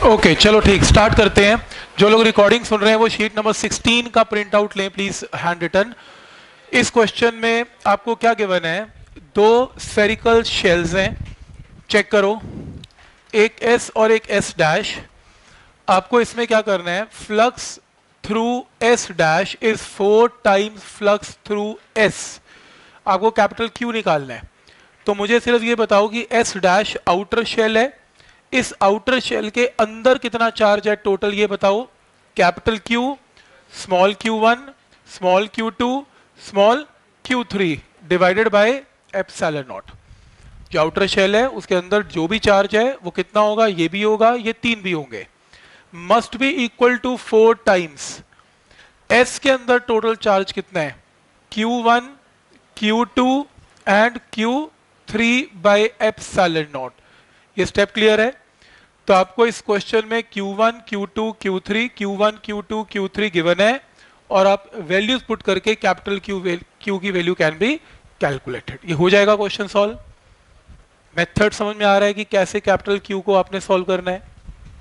Okay चलो ठीक, start करते हैं। जो लोग रिकॉर्डिंग सुन रहे हैं वो शीट नंबर 16 का प्रिंट आउट लें प्लीज, हैंड रिटन। इस क्वेश्चन में आपको क्या गिवन है, दो स्फेरिकल शेल्स हैं, चेक करो, एक एस और एक एस डैश। आपको इसमें क्या करना है, flux through S dash is 4 times flux through S. आपको कैपिटल क्यू निकालना है। तो मुझे सिर्फ ये बताओ कि एस डैश आउटर शेल है, इस आउटर शेल के अंदर कितना चार्ज है टोटल, ये बताओ। Capital Q, small q1, small q2, small q3 divided by epsilon naught. जो आउटर शेल है उसके अंदर जो भी चार्ज है वो कितना होगा, ये भी होगा, ये तीन भी होंगे, must be equal to 4 times. S के अंदर टोटल चार्ज कितना है, q1, q2 and q3 by epsilon naught. ये स्टेप क्लियर है। तो आपको इस क्वेश्चन में q1, q2, q3, q1, q2, q3 given है और आप वैल्यूज पुट करके कैपिटल Q की वैल्यू कैन बी कैलकुलेटेड। ये हो जाएगा क्वेश्चन सॉल्व। मेथड समझ में आ रहा है कि कैसे कैपिटल Q को आपने सॉल्व करना है।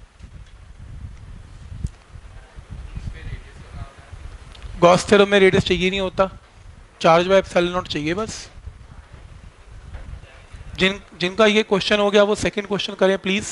गॉस थ्योरम में रेडियस चाहिए नहीं होता, चार्ज बाय एप्सिलॉन नॉट चाहिए बस। जिनका ये क्वेश्चन हो गया वो सेकंड क्वेश्चन करें प्लीज।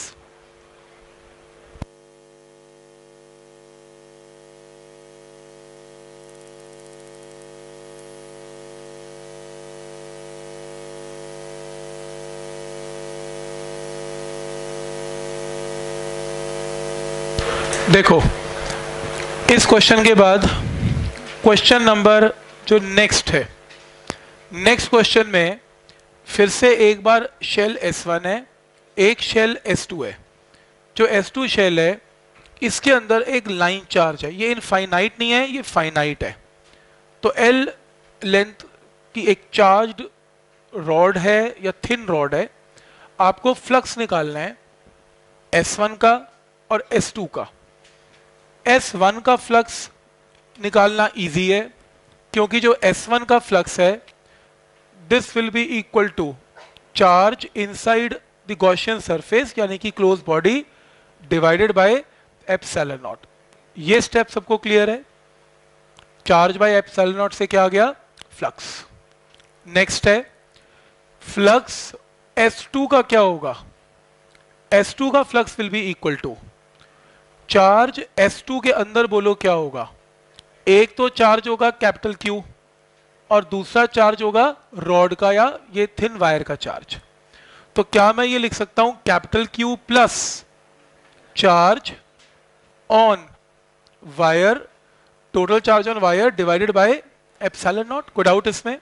देखो इस क्वेश्चन के बाद क्वेश्चन नंबर जो नेक्स्ट है, नेक्स्ट क्वेश्चन में फिर से एक बार शेल S1 है, एक शेल S2 है। जो S2 शेल है इसके अंदर एक लाइन चार्ज है, ये इनफाइनाइट नहीं है, ये फाइनाइट है। तो L लेंथ की एक चार्ज्ड रॉड है या थिन रॉड है। आपको फ्लक्स निकालना है S1 का और S2 का। S1 का फ्लक्स निकालना इजी है क्योंकि जो S1 का फ्लक्स है this will be equal to charge inside the Gaussian surface यानी कि close body divided by epsilon naught. ये स्टेप सबको क्लियर है। चार्ज बाय एप्सिलॉन नॉट से क्या आ गया, फ्लक्स। नेक्स्ट है फ्लक्स S2 का क्या होगा, S2 का flux will be equal to charge S2 के अंदर बोलो क्या होगा। एक तो चार्ज होगा कैपिटल Q और दूसरा चार्ज होगा रॉड का या ये थिन वायर का चार्ज। तो क्या मैं ये लिख सकता हूं capital Q plus charge on wire, total charge on wire divided by epsilon naught. कोई डाउट इसमें?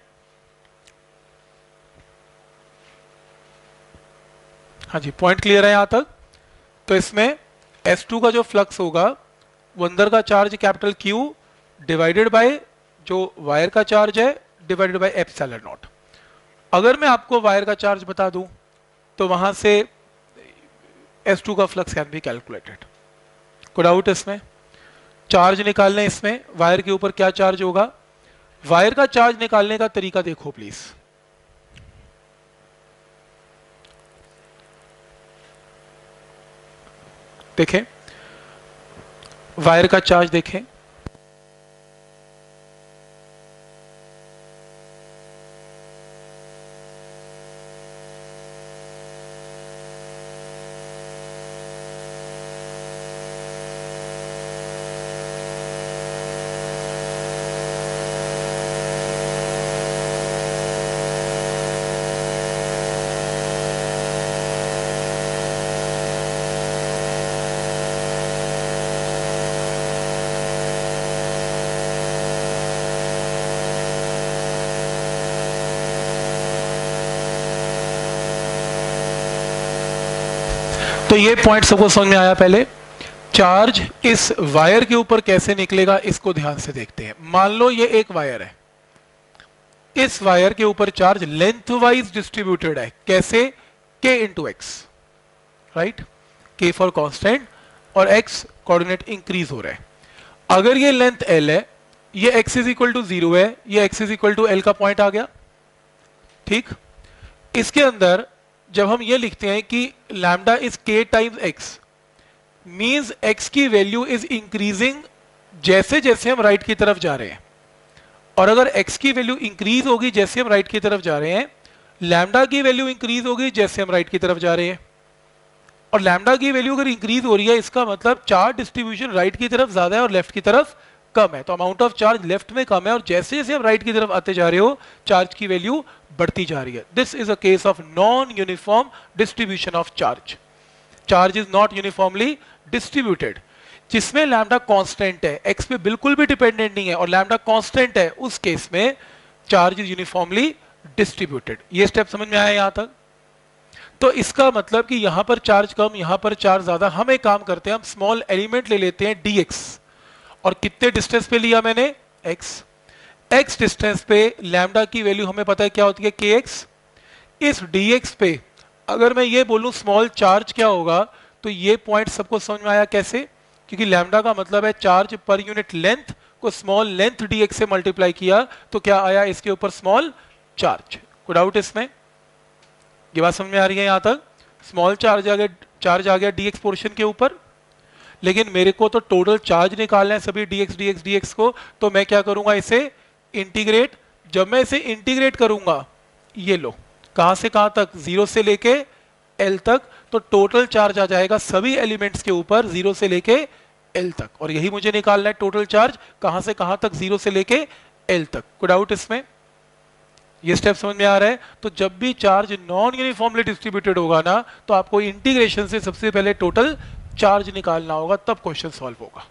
हाँ जी, पॉइंट क्लियर है यहां तक। तो इसमें S2 का जो फ्लक्स होगा वो अंदर का charge capital Q divided by जो वायर का चार्ज है डिवाइडेड बाय एप्सिलॉन नॉट। अगर मैं आपको वायर का चार्ज बता दूं तो वहां से S2 का फ्लक्स कैन बी कैलकुलेटेड। कोई डाउट इसमें? चार्ज निकालने, इसमें वायर के ऊपर क्या चार्ज होगा, वायर का चार्ज निकालने का तरीका देखो प्लीज। देखें वायर का चार्ज देखें, तो ये पॉइंट सबको समझ में आया। पहले चार्ज इस वायर के ऊपर कैसे निकलेगा इसको ध्यान से देखते हैं। मान लो ये एक वायर है, इस वायर के ऊपर चार्ज लेंथ वाइज डिस्ट्रीब्यूटेड है। कैसे? K into x, right? K for constant और x कोऑर्डिनेट इंक्रीज हो रहा है। अगर ये लेंथ L है, ये x इज इक्वल टू 0 है, ये x is equal to L का पॉइंट आ गया, ठीक। इसके अंदर जब हम ये लिखते हैं कि lambda is K times x, means x की वैल्यू इज इंक्रीजिंग जैसे जैसे हम राइट की तरफ जा रहे हैं, और अगर x की वैल्यू इंक्रीज होगी जैसे हम राइट की तरफ जा रहे हैं, लैम्डा की वैल्यू इंक्रीज होगी जैसे हम राइट की तरफ जा रहे हैं, और लैम्डा की वैल्यू अगर इंक्रीज हो रही है इसका मतलब चार्ज डिस्ट्रीब्यूशन राइट की तरफ ज्यादा है और लेफ्ट की तरफ कम है, तो अमाउंट ऑफ चार्ज लेफ्ट में कम है और जैसे जैसे आप राइट की तरफ आते जा रहे हो चार्ज की वैल्यू बढ़ती जा रही है. This is a case of non uniform distribution of charge. Charge is not uniformly distributed. जिसमें लैम्डा कांस्टेंट है, एक्स पे बिल्कुल भी डिपेंडेंट नहीं है और लैम्डा कांस्टेंट है, उस केस में चार्ज इज यूनिफॉर्मली डिस्ट्रीब्यूटेड. ये स्टेप समझ में आया यहां तक? तो इसका मतलब कि यहां पर चार्ज कम, यहां पर चार्ज ज्यादा. हम एक काम करते हैं, हम स्मॉल एलिमेंट ले लेते हैं dx, और कितने डिस्टेंस पे लिया मैंने? x डिस्टेंस पे लैम्डा की वैल्यू हमें पता है क्या होती है, kx. इस dx पे अगर मैं ये बोलूं स्मॉल चार्ज क्या होगा, तो ये पॉइंट सबको समझ में आया कैसे? क्योंकि लैम्डा का मतलब है चार्ज पर यूनिट लेंथ को स्मॉल लेंथ dx से मल्टीप्लाई किया तो क्या आया इसके ऊपर? Small charge. कोई डाउट इसमें? ये बात समझ में आ रही है यहां तक? स्मॉल चार्ज आ गया dx पोर्शन के ऊपर, लेकिन मेरे को तो टोटल चार्ज निकालना है सभी dx को, तो मैं क्या करूंगा? इसे इंटीग्रेट. जब मैं इसे इंटीग्रेट करूंगा, ये लो, कहां से कहां तक? 0 से लेके L तक, तो टोटल चार्ज आ जाएगा सभी एलिमेंट्स के ऊपर 0 से लेके L तक, और यही मुझे निकालना है टोटल चार्ज कहां से कहां तक? 0 से लेके L तक. कोई डाउट इसमें? ये स्टेप समझ में आ रहा है? तो जब भी चार्ज नॉन यूनिफॉर्मली डिस्ट्रीब्यूटेड होगा ना, तो आपको इंटीग्रेशन से सबसे पहले टोटल चार्ज निकालना होगा, तब क्वेश्चन सॉल्व होगा.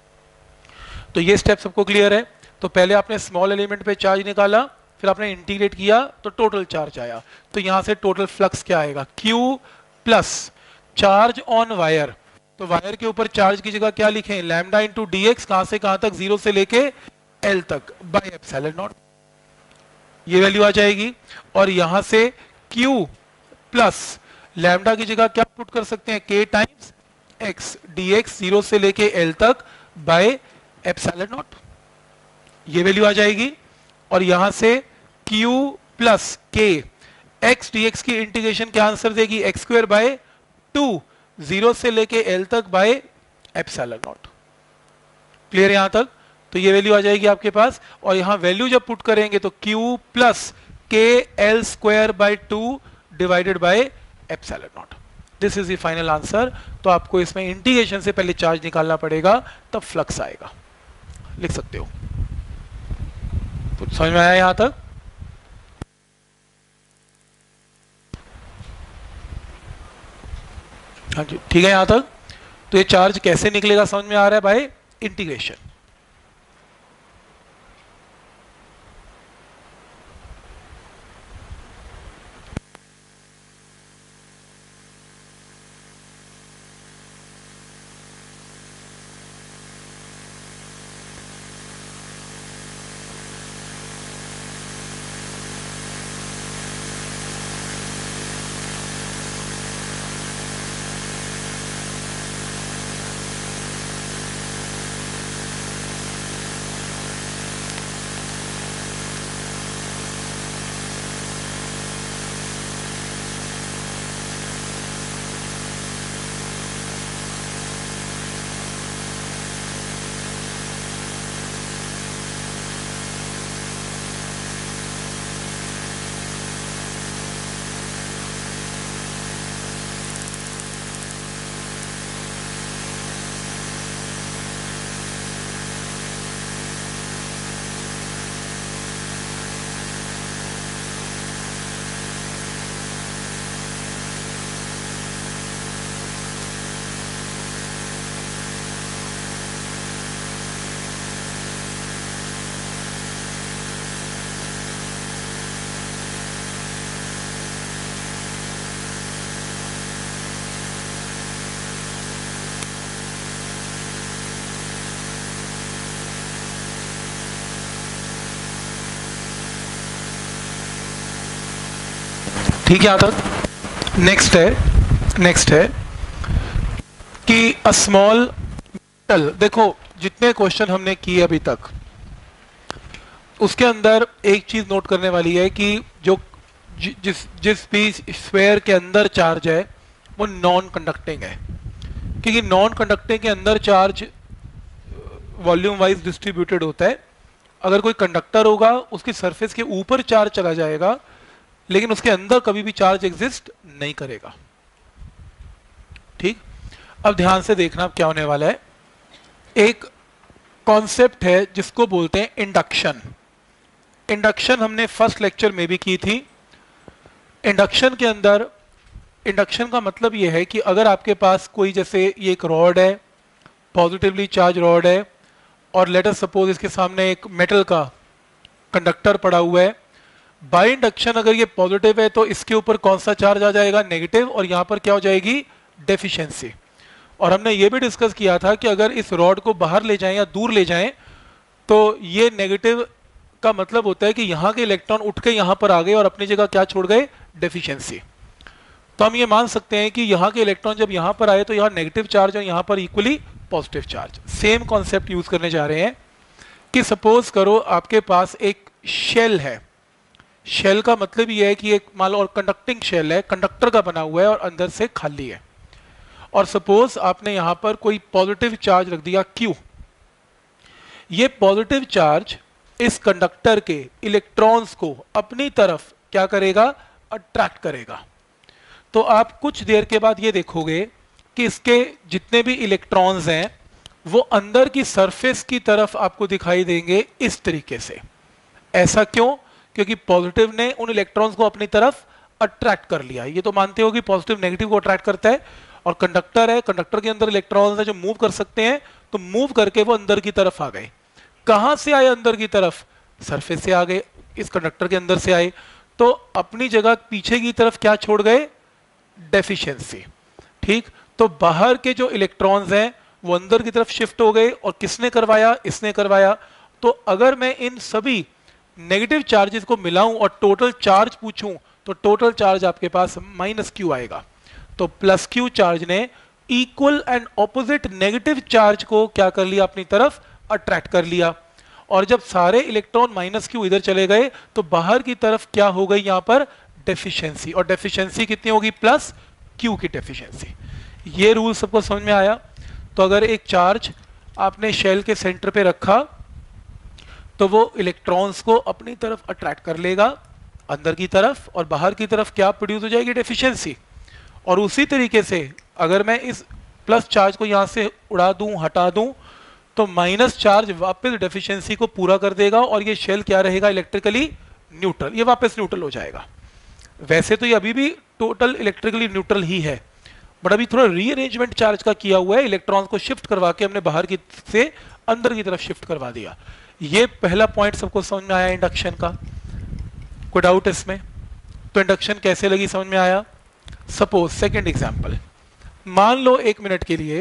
तो ये स्टेप सबको क्लियर है? तो पहले आपने स्मॉल एलिमेंट पे चार्ज निकाला, फिर आपने इंटीग्रेट किया तो टोटल चार्ज आया. तो यहां से टोटल फ्लक्स क्या आएगा? Q plus charge on wire. तो वायर के ऊपर चार्ज की जगह क्या लिखें? लैम्डा इंटू dx, कहां से कहां तक? 0 से लेके L तक, बाय एप्सिलॉन नॉट. ये वैल्यू आ जाएगी. और यहां से Q प्लस लैम्डा की जगह क्या पुट कर सकते हैं? K टाइम्स x dx 0 से लेके L तक बाय एप्सिलॉन नॉट. ये वैल्यू आ जाएगी. और यहां से Q plus K x dx की इंटीग्रेशन क्या आंसर देगी? x स्क्वायर बाय 2 0 से लेके L तक बाय एप्सिलॉन नॉट. क्लियर यहां तक? तो ये वैल्यू आ जाएगी आपके पास. और यहां वैल्यू जब पुट करेंगे तो Q plus K L square by 2 divided by epsilon naught. This is the final answer. तो आपको इसमें इंटीग्रेशन से पहले चार्ज निकालना पड़ेगा, तब फ्लक्स आएगा. लिख सकते हो. तो समझ में आया यहां तक? हाँ जी, ठीक है यहां तक. तो ये चार्ज कैसे निकलेगा समझ में आ रहा है? By integration. ठीक है यहां तक? नेक्स्ट है कि अ स्मॉल मेटल. देखो जितने क्वेश्चन हमने किए अभी तक, उसके अंदर एक चीज नोट करने वाली है कि जो जिस भी स्फीयर के अंदर चार्ज है वो नॉन कंडक्टिंग है. क्योंकि नॉन कंडक्टिंग के अंदर चार्ज वॉल्यूम वाइज डिस्ट्रीब्यूटेड होता है। अगर कोई कंडक्टर होगा उसकी सरफेस के ऊपर चार्ज चला जाएगा, लेकिन उसके अंदर कभी भी चार्ज एग्जिस्ट नहीं करेगा। ठीक, अब ध्यान से देखना अब क्या होने वाला है। एक कॉन्सेप्ट है जिसको बोलते हैं इंडक्शन। इंडक्शन हमने फर्स्ट लेक्चर में भी की थी। इंडक्शन के अंदर, इंडक्शन का मतलब यह है कि अगर आपके पास कोई, जैसे ये एक रॉड है, पॉजिटिवली चार्ज रॉड है, और लेट अस सपोज इसके सामने एक मेटल का कंडक्टर पड़ा हुआ है। बाय इंडक्शन अगर ये पॉजिटिव है तो इसके ऊपर कौन सा चार्ज आ जाएगा? नेगेटिव, और यहाँ पर क्या हो जाएगी? डेफिशिएंसी। और हमने ये भी डिस्कस किया था कि अगर इस रॉड को बाहर ले जाएं या दूर ले जाएं तो ये नेगेटिव का मतलब होता है कि यहाँ के इलेक्ट्रॉन उठ के यहाँ पर आ गए और अपनी जगह क्या छोड़ गए? डेफिशिएंसी। तो हम ये मान सकते हैं कि यहाँ के इलेक्ट्रॉन जब यहाँ पर आए तो यहाँ नेगेटिव चार्ज और यहाँ पर equally positive charge. Same concept use करने जा रहे हैं कि सपोज करो आपके पास एक शेल है। शेल का मतलब ये है कि एक मान लो और कंडक्टिंग शेल है, कंडक्टर का बना हुआ है और अंदर से खाली है। और सपोज आपने यहाँ पर कोई पॉजिटिव चार्ज रख दिया Q। ये पॉजिटिव चार्ज इस कंडक्टर के इलेक्ट्रॉन्स को अपनी तरफ क्या करेगा? अट्रैक्ट करेगा। तो आप कुछ देर के बाद ये देखोगे कि इसके जितने भी इलेक्ट्रॉन्स हैं वो अंदर की सरफेस की तरफ आपको दिखाई देंगे इस तरीके से। ऐसा क्यों? क्योंकि पॉजिटिव ने उन इलेक्ट्रॉन्स को अपनी तरफ अट्रैक्ट कर लिया। ये तो मानते हो कि पॉजिटिव नेगेटिव को अट्रैक्ट करता है, और कंडक्टर है, कंडक्टर के अंदर इलेक्ट्रॉन्स हैं जो मूव कर सकते हैं, तो मूव करके वो अंदर की तरफ आ गए। कहां से आए अंदर की तरफ? सरफेस से आ गए, इस कंडक्टर के अंदर से आए, तो अपनी जगह पीछे की तरफ क्या छोड़ गए? डेफिशिएंसी। ठीक, तो बाहर के जो इलेक्ट्रॉन्स हैं वो अंदर की तरफ शिफ्ट हो गए, और किसने करवाया? इसने करवाया। तो अगर मैं इन सभी नेगेटिव चार्जेस को मिलाऊं और टोटल चार्ज पूछूं तो टोटल चार्ज आपके पास -Q आएगा। तो +Q चार्ज ने equal and opposite negative charge को क्या कर लिया? अपनी तरफ अट्रैक्ट कर लिया। और जब सारे इलेक्ट्रॉन -Q इधर चले गए तो बाहर की तरफ क्या हो गई? यहां पर डेफिशिएंसी। और डेफिशिएंसी कितनी होगी? +Q की डेफिशिएंसी। ये रूल सबको समझ में आया? तो अगर एक चार्ज आपने शेल के सेंटर पे रखा तो वो इलेक्ट्रॉन्स को अपनी तरफ अट्रैक्ट कर लेगा अंदर की तरफ, और बाहर की तरफ क्या प्रोड्यूस हो जाएगी? डेफिशिएंसी। और उसी तरीके से अगर मैं इस प्लस चार्ज को यहां से उड़ा दूं, हटा दूं, तो माइनस चार्ज वापस डेफिशिएंसी को पूरा कर देगा, और ये शेल क्या रहेगा? Electrically neutral. ये वापस न्यूट्रल हो जाएगा। वैसे तो ये अभी भी टोटल इलेक्ट्रिकली न्यूट्रल ही है, बट अभी थोड़ा रीअरेंजमेंट चार्ज का किया हुआ है। इलेक्ट्रॉन्स को शिफ्ट करवा के हमने बाहर की से अंदर की तरफ शिफ्ट करवा दिया। ये पहला पॉइंट सबको समझ में आया इंडक्शन का? कोई डाउट इसमें? तो इंडक्शन कैसे लगी, समझ में आया? सपोज सेकंड एग्जांपल, मान लो एक मिनट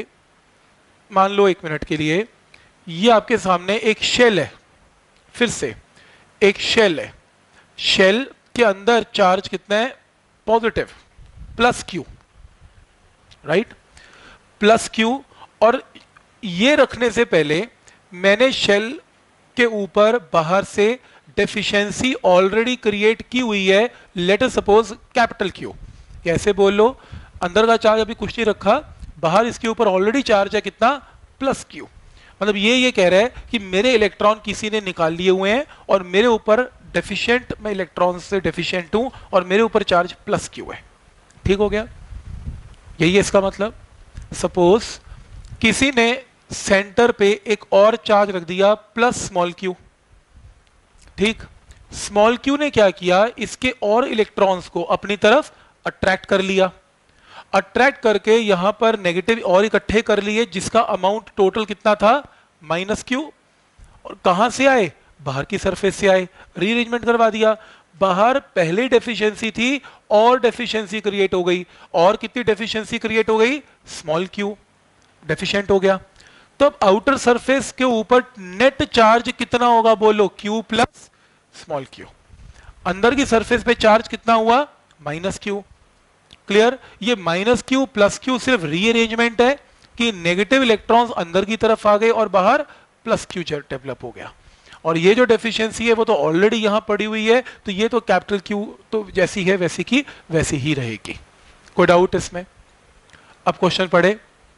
के लिए ये आपके सामने एक शेल है। फिर से एक शेल है, शेल के अंदर चार्ज कितना है? Positive, +Q, right? +Q। और ये रखने से पहले मैंने शेल के ऊपर बाहर से डेफिशिएंसी ऑलरेडी क्रिएट की हुई है, लेट अस सपोज Q। कैसे बोल लो? अंदर का चार्ज अभी कुछ नहीं रखा, बाहर इसके ऊपर ऑलरेडी चार्ज है कितना? +Q। मतलब ये कह रहा है कि मेरे इलेक्ट्रॉन किसी ने निकाल लिए हुए हैं और मेरे ऊपर डेफिशिएंट, मैं इलेक्ट्रॉन से डेफिशिएंट हूं और मेरे ऊपर चार्ज +Q है। ठीक हो गया? यही है इसका मतलब। सपोज किसी ने सेंटर पे एक और चार्ज रख दिया +q। ठीक, q ने क्या किया? इसके और इलेक्ट्रॉन्स को अपनी तरफ अट्रैक्ट कर लिया। अट्रैक्ट करके यहां पर नेगेटिव और इकट्ठे कर लिए, जिसका अमाउंट टोटल कितना था? -Q। और कहां से आए? बाहर की सरफेस से आए। रीअरेंजमेंट करवा दिया। बाहर पहले डेफिशिएंसी थी और डेफिशिएंसी क्रिएट हो गई। और कितनी डेफिशिएंसी क्रिएट हो गई? q डेफिशिएंट हो गया। तो अब आउटर सरफेस के ऊपर नेट चार्ज कितना होगा? बोलो, Q प्लस q। अंदर की सरफेस पे चार्ज कितना हुआ? -Q। क्लियर? ये -Q +Q सिर्फ रीअरेंजमेंट है कि नेगेटिव इलेक्ट्रॉन्स अंदर की तरफ आ गए और बाहर +Q डेवलप हो गया। और ये जो डेफिशिएंसी है वो तो ऑलरेडी यहां पड़ी हुई है, तो ये तो Q तो जैसी है वैसी की वैसी ही रहेगी। कोई डाउट इसमें? अब क्वेश्चन पढ़े।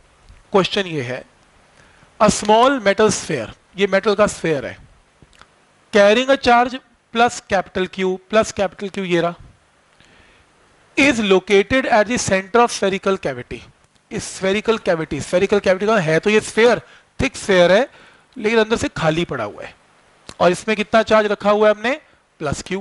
क्वेश्चन ये है, अ स्मॉल मेटल स्फेयर, ये मेटल का स्फेयर है, carrying a charge plus capital Q ये रहा, is located at the centre of spherical cavity. इस स्फेरिकल कैविटी का है तो ये स्फेयर थिक स्फेयर है, लेकिन अंदर से खाली पड़ा हुआ है, और इसमें कितना चार्ज रखा हुआ है हमने, प्लस क्यू।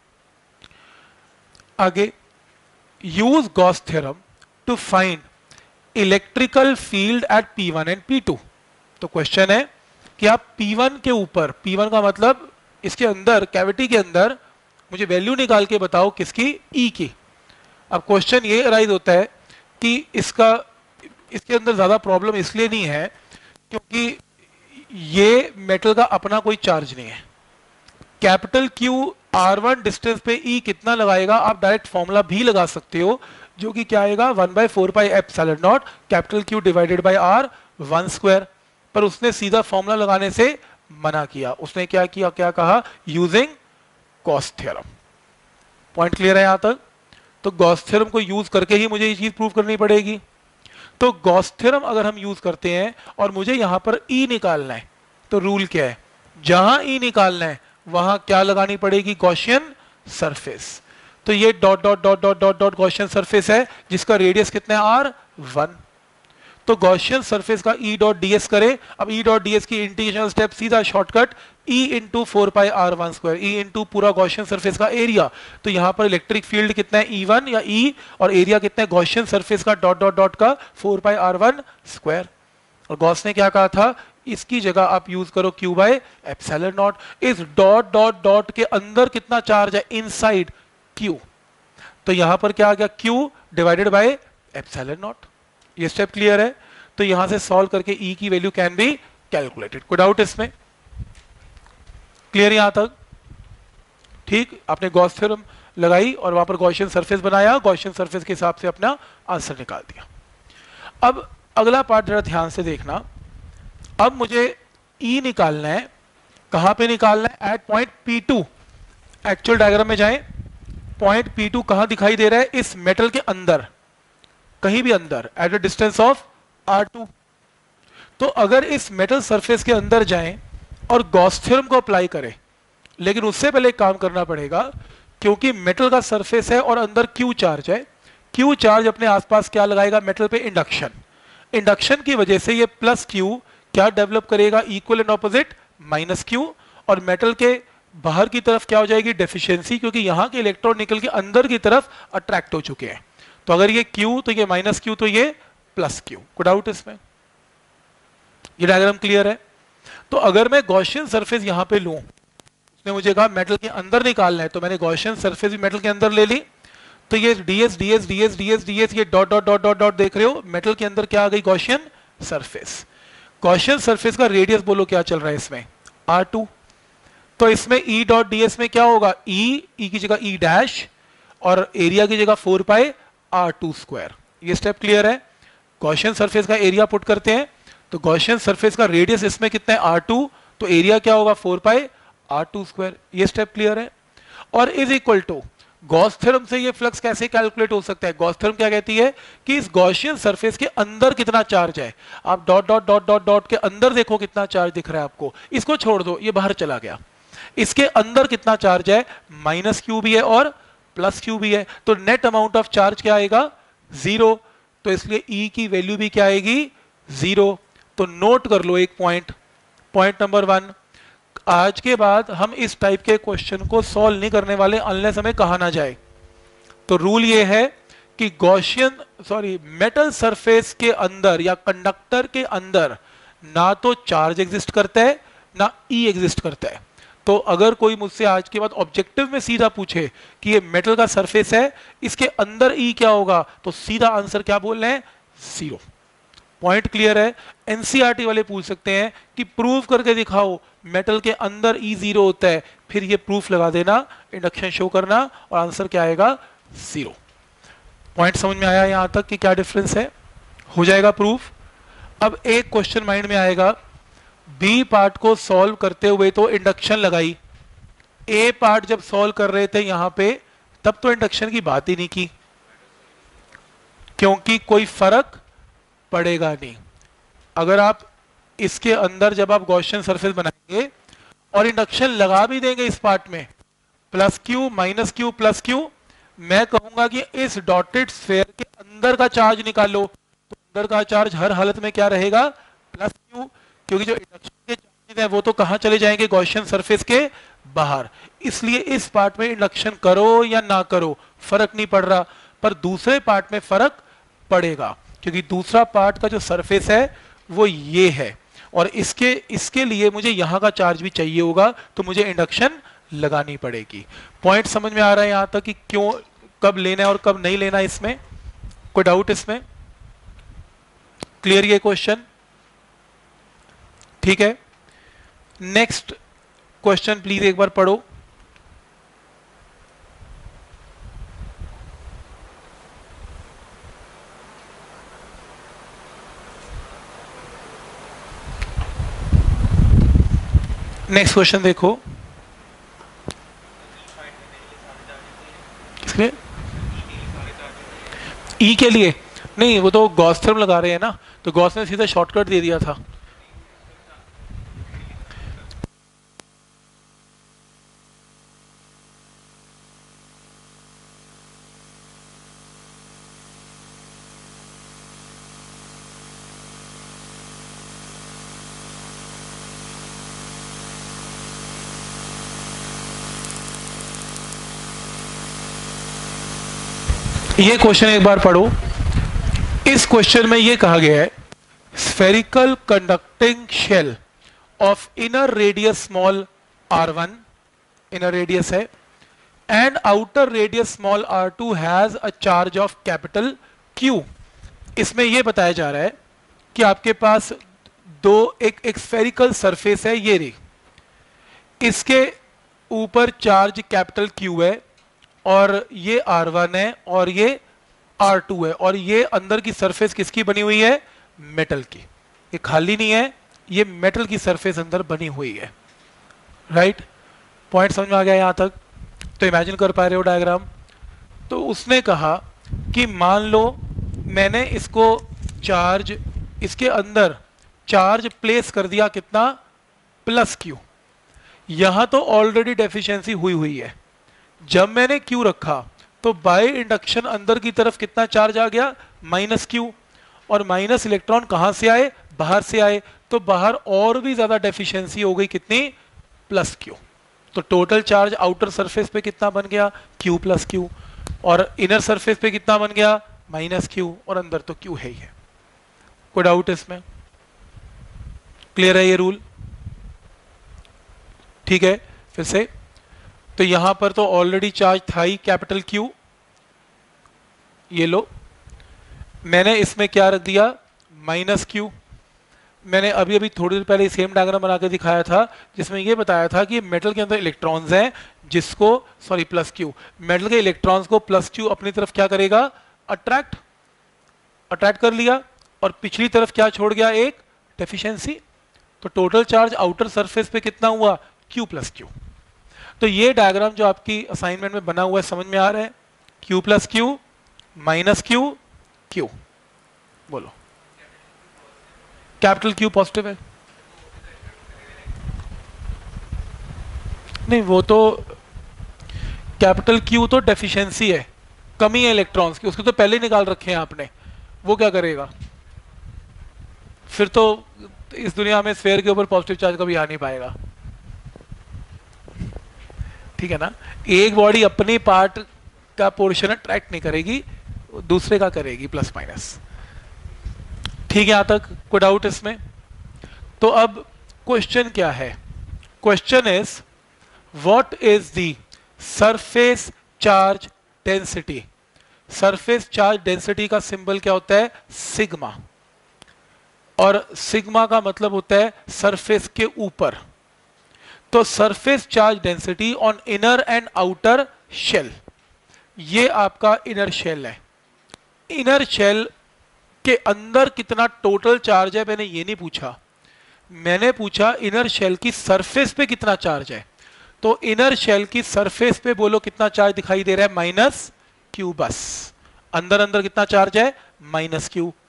आगे, use Gauss theorem to find electrical field at P1 and P2। तो क्वेश्चन है कि आप P1 के ऊपर, P1 का मतलब इसके अंदर कैविटी के अंदर मुझे वैल्यू निकाल के बताओ किसकी, E की। अब क्वेश्चन ये अराइज होता है कि इसके अंदर ज्यादा प्रॉब्लम इसलिए नहीं है क्योंकि ये मेटल का अपना कोई चार्ज नहीं है। कैपिटल क्यू R1 डिस्टेंस पे E कितना लगाएगा, आप डायरेक्ट फॉर्मूला भी लगा सकते हो, जो कि क्या आएगा 1/4πε0 capital Q divided by R1 square. पर उसने सीधा फॉर्मूला लगाने से मना किया, उसने क्या किया, क्या कहा, using Gauss theorem. Point clear है यहां तक? तो गॉस थ्योरम को यूज करके ही मुझे ये चीज प्रूव करनी पड़ेगी। तो गॉस थ्योरम अगर हम यूज करते हैं और मुझे यहां पर E निकालना है, तो रूल क्या है, जहां E निकालना है वहां क्या लगानी पड़ेगी, गॉसियन सरफेस। तो ये dot dot dot dot dot dot Gaussian surface है जिसका रेडियस कितना है, R1। तो गॉसियन सरफेस का E डॉट ds करे। अब E डॉट ds की इंटीग्रेशन स्टेप सीधा shortcut E into 4πr1 square, E into पूरा गॉसियन सरफेस का एरिया। तो यहां पर इलेक्ट्रिक फील्ड कितना है, E1 या E, और एरिया कितना है गॉसियन सरफेस का डॉट डॉट डॉट का 4πr1 स्क्वायर। और गॉस ने क्या कहा था, इसकी जगह आप यूज करो Q/ε0। इस डॉट डॉट डॉट के अंदर कितना चार्ज है, इनसाइड Q। तो यहां पर क्या आ गया, Q डिवाइडेड बाय ε0। ये स्टेप क्लियर है? तो यहां से सॉल्व करके E की वैल्यू कैन बी कैलकुलेटेड। कोई डाउट इसमें? क्लियर यहां तक? ठीक, आपने गॉस थ्योरम लगाई और वहां पर गॉसियन सरफेस बनाया, गॉसियन सरफेस के हिसाब से अपना आंसर निकाल दिया। अब अगला पार्ट जरा ध्यान से देखना। अब मुझे E निकालना है, कहां पे निकालना है, eight point P2। Actual diagram में जाएं, पॉइंट P2 कहां दिखाई दे रहा है, इस मेटल के अंदर, कहीं भी अंदर, eight a distance of R2। तो अगर इस मेटल सरफेस के अंदर जाएं और गॉस थ्योरम को अप्लाई करें, लेकिन उससे पहले काम करना पड़ेगा, क्योंकि मेटल का सरफेस है और अंदर Q चार्ज है। Q चार्ज अपने आसपास क्या लगाएगा, मेटल पे इंडक्शन। इंडक्शन की वजह से ये प्लस Q क्या डेवलप करेगा, equal and opposite minus Q, और मेटल के बाहर की तरफ क्या हो जाएगी, डेफिशिएंसी, क्योंकि यहां के इलेक्ट्रॉन निकल के अंदर की तरफ अट्रैक्ट हो चुके हैं। तो अगर ये Q तो ये माइनस Q, तो ये प्लस Q। कोई डाउट इसमें? ये डायग्राम क्लियर है? तो अगर मैं गॉसियन सरफेस यहां पे लूं, उसने मुझे कहा मेटल के अंदर निकालना है, तो मैंने गॉसियन सरफेस भी मेटल के अंदर ले ली। तो ये ds ds ds ds ds ये dot dot dot dot dot देख रहे हो, मेटल के अंदर क्या आ गई, गॉसियन सरफेस। गॉसियन सरफेस का रेडियस बोलो क्या चल रहा है इसमें, R2। तो इसमें E डॉट ds में क्या होगा, E की जगह E डैश और एरिया की जगह 4πr2 स्क्वायर। ये स्टेप क्लियर है? गॉसियन सरफेस का एरिया पुट करते हैं, तो गॉसियन सरफेस का रेडियस इसमें कितना है, R2, तो एरिया क्या होगा 4πr2 स्क्वायर। ये स्टेप क्लियर है? और is equal to Gauss theorem से ये फ्लक्स कैसे कैलकुलेट हो सकता है, गॉस थ्योरम क्या कहती है कि इस गॉसियन सरफेस के अंदर कितना चार्ज है। आप dot dot dot dot dot के अंदर देखो कितना चार्ज दिख रहा है आपको, इसको छोड़ दो, ये बाहर चला गया। इसके अंदर कितना चार्ज है, माइनस Q भी है और प्लस Q भी है। तो नेट अमाउंट ऑफ चार्ज क्या आएगा, 0। तो इसलिए E की वैल्यू भी क्या आएगी, 0। तो नोट कर लो एक पॉइंट, पॉइंट नंबर 1, आज के बाद हम इस टाइप के क्वेश्चन को सॉल्व नहीं करने वाले अनलेस हमें कहा ना जाए। तो रूल ये है कि मेटल सरफेस के अंदर या कंडक्टर के अंदर ना तो चार्ज एग्जिस्ट करता है ना E एग्जिस्ट करता है। तो अगर कोई मुझसे आज के बाद ऑब्जेक्टिव में सीधा पूछे कि ये मेटल का सरफेस है, इसके अंदर E क्या होगा, तो सीधा आंसर क्या बोल रहे हैं, 0। पॉइंट क्लियर है? एनसीईआरटी वाले पूछ सकते हैं कि प्रूव करके दिखाओ मेटल के अंदर E 0 होता है, फिर ये प्रूफ लगा देना, इंडक्शन शो करना, और आंसर क्या आएगा, 0। पॉइंट समझ में आया यहां तक कि क्या डिफरेंस है? हो जाएगा प्रूफ। अब एक क्वेश्चन माइंड में आएगा, बी पार्ट को सॉल्व करते हुए तो इंडक्शन लगाई, ए पार्ट जब सॉल्व कर रहे थे यहां पे, तब तो इंडक्शन की बात ही नहीं की, क्योंकि कोई फर्क पड़ेगा नहीं। अगर आप इसके अंदर जब आप गॉसियन सरफेस बनाएंगे और इंडक्शन लगा भी देंगे इस पार्ट में, plus Q minus Q plus Q, मैं कहूंगा कि इस डॉटेड स्फेयर के अंदर का चार्ज निकालो, तो अंदर का चार्ज हर हालत में क्या रहेगा, प्लस क्यू, क्योंकि जो इंडक्शन के चार्जेस हैं वो तो कहां चले जाएंगे, गॉसियन सरफेस के बाहर। इसलिए इस पार्ट में इंडक्शन करो या ना करो फर्क नहीं पड़ रहा, पर दूसरे पार्ट में फर्क पड़ेगा, क्योंकि दूसरा पार्ट का जो सरफेस है वो ये है, और इसके लिए मुझे यहां का चार्ज भी चाहिए होगा, तो मुझे इंडक्शन लगानी पड़ेगी। पॉइंट समझ में आ रहा है यहां तक कि क्यों, कब लेना है और कब नहीं लेना, इसमें कोई डाउट इसमें? क्लियर ये क्वेश्चन? ठीक है, नेक्स्ट क्वेश्चन प्लीज एक बार पढ़ो। नेक्स्ट क्वेश्चन देखो, किसके लिए? ई के लिए नहीं, वो तो गॉस थ्योरम लगा रहे हैं ना, तो गॉस ने सीधा शॉर्टकट दे दिया था। ये क्वेश्चन एक बार पढ़ो। इस क्वेश्चन में ये कहा गया है, spherical conducting shell of inner radius small r1, inner radius है, and outer radius small r2 has a charge of capital Q। इसमें यह बताया जा रहा है कि आपके पास एक स्फेरिकल सरफेस है, ये रही, इसके ऊपर चार्ज कैपिटल Q है, और ये R1 है और ये R2 है, और ये अंदर की सरफेस किसकी बनी हुई है, मेटल की, ये खाली नहीं है, ये मेटल की सरफेस अंदर बनी हुई है। राइट, पॉइंट समझ में आ गया यहां तक? तो इमेजिन कर पा रहे हो डायग्राम? तो उसने कहा कि मान लो मैंने इसको चार्ज, इसके अंदर चार्ज प्लेस कर दिया, कितना, प्लस Q। यहां तो ऑलरेडी डेफिशिएंसी हुई है, जब मैंने Q रखा तो बाय इंडक्शन अंदर की तरफ कितना चार्ज आ गया, माइनस Q, और माइनस इलेक्ट्रॉन कहां से आए, बाहर से आए, तो बाहर और भी ज्यादा डेफिशिएंसी हो गई, कितनी, प्लस Q। तो टोटल चार्ज आउटर सरफेस पे कितना बन गया, Q प्लस Q, और इनर सरफेस पे कितना बन गया, माइनस Q, और अंदर तो Q है ही है। कोई डाउट इसमें? क्लियर है ये रूल? ठीक है, फिर से, तो यहां पर तो ऑलरेडी चार्ज था ही कैपिटल Q, ये लो, मैंने इसमें क्या रख दिया, माइनस Q। मैंने अभी अभी थोड़ी देर पहले सेम डायग्राम बना के दिखाया था, जिसमें ये बताया था कि मेटल के अंदर इलेक्ट्रॉन्स हैं, जिसको, सॉरी, प्लस Q, मेटल के इलेक्ट्रॉन्स को प्लस Q अपनी तरफ क्या करेगा, अट्रैक्ट कर लिया, और पिछली तरफ क्या छोड़ गया, एक डेफिशिएंसी। तो टोटल चार्ज आउटर सरफेस पे कितना हुआ, Q प्लस Q। तो ये डायग्राम जो आपकी असाइनमेंट में बना हुआ है, समझ में आ रहा है, Q plus Q minus Q Q, बोलो, कैपिटल Q पॉजिटिव है? नहीं, वो तो कैपिटल Q तो डेफिशिएंसी है, कमी है इलेक्ट्रॉन्स की, उसके तो पहले ही निकाल रखे हैं आपने, वो क्या करेगा फिर? तो इस दुनिया में स्फेयर के ऊपर पॉजिटिव चार्ज कभी आ नहीं पाएगा, ठीक है ना? एक बॉडी अपनी पार्ट का पोर्शन अट्रैक्ट नहीं करेगी, दूसरे का करेगी, प्लस माइनस। ठीक है, यहां तक कोई डाउट इसमें? तो अब क्वेश्चन क्या है, question is what is the surface charge density. Surface charge density का सिंबल क्या होता है, सिग्मा, और सिग्मा का मतलब होता है सरफेस के ऊपर। तो surface charge density on inner and outer shell, ये आपका इनर शेल है, इनर शेल के अंदर कितना टोटल चार्ज है मैंने ये नहीं पूछा, मैंने पूछा इनर शेल की सरफेस पे कितना चार्ज है। तो इनर शेल की सरफेस पे बोलो कितना चार्ज दिखाई दे रहा है, माइनस Q, बस, अंदर अंदर कितना चार्ज है, माइनस Q।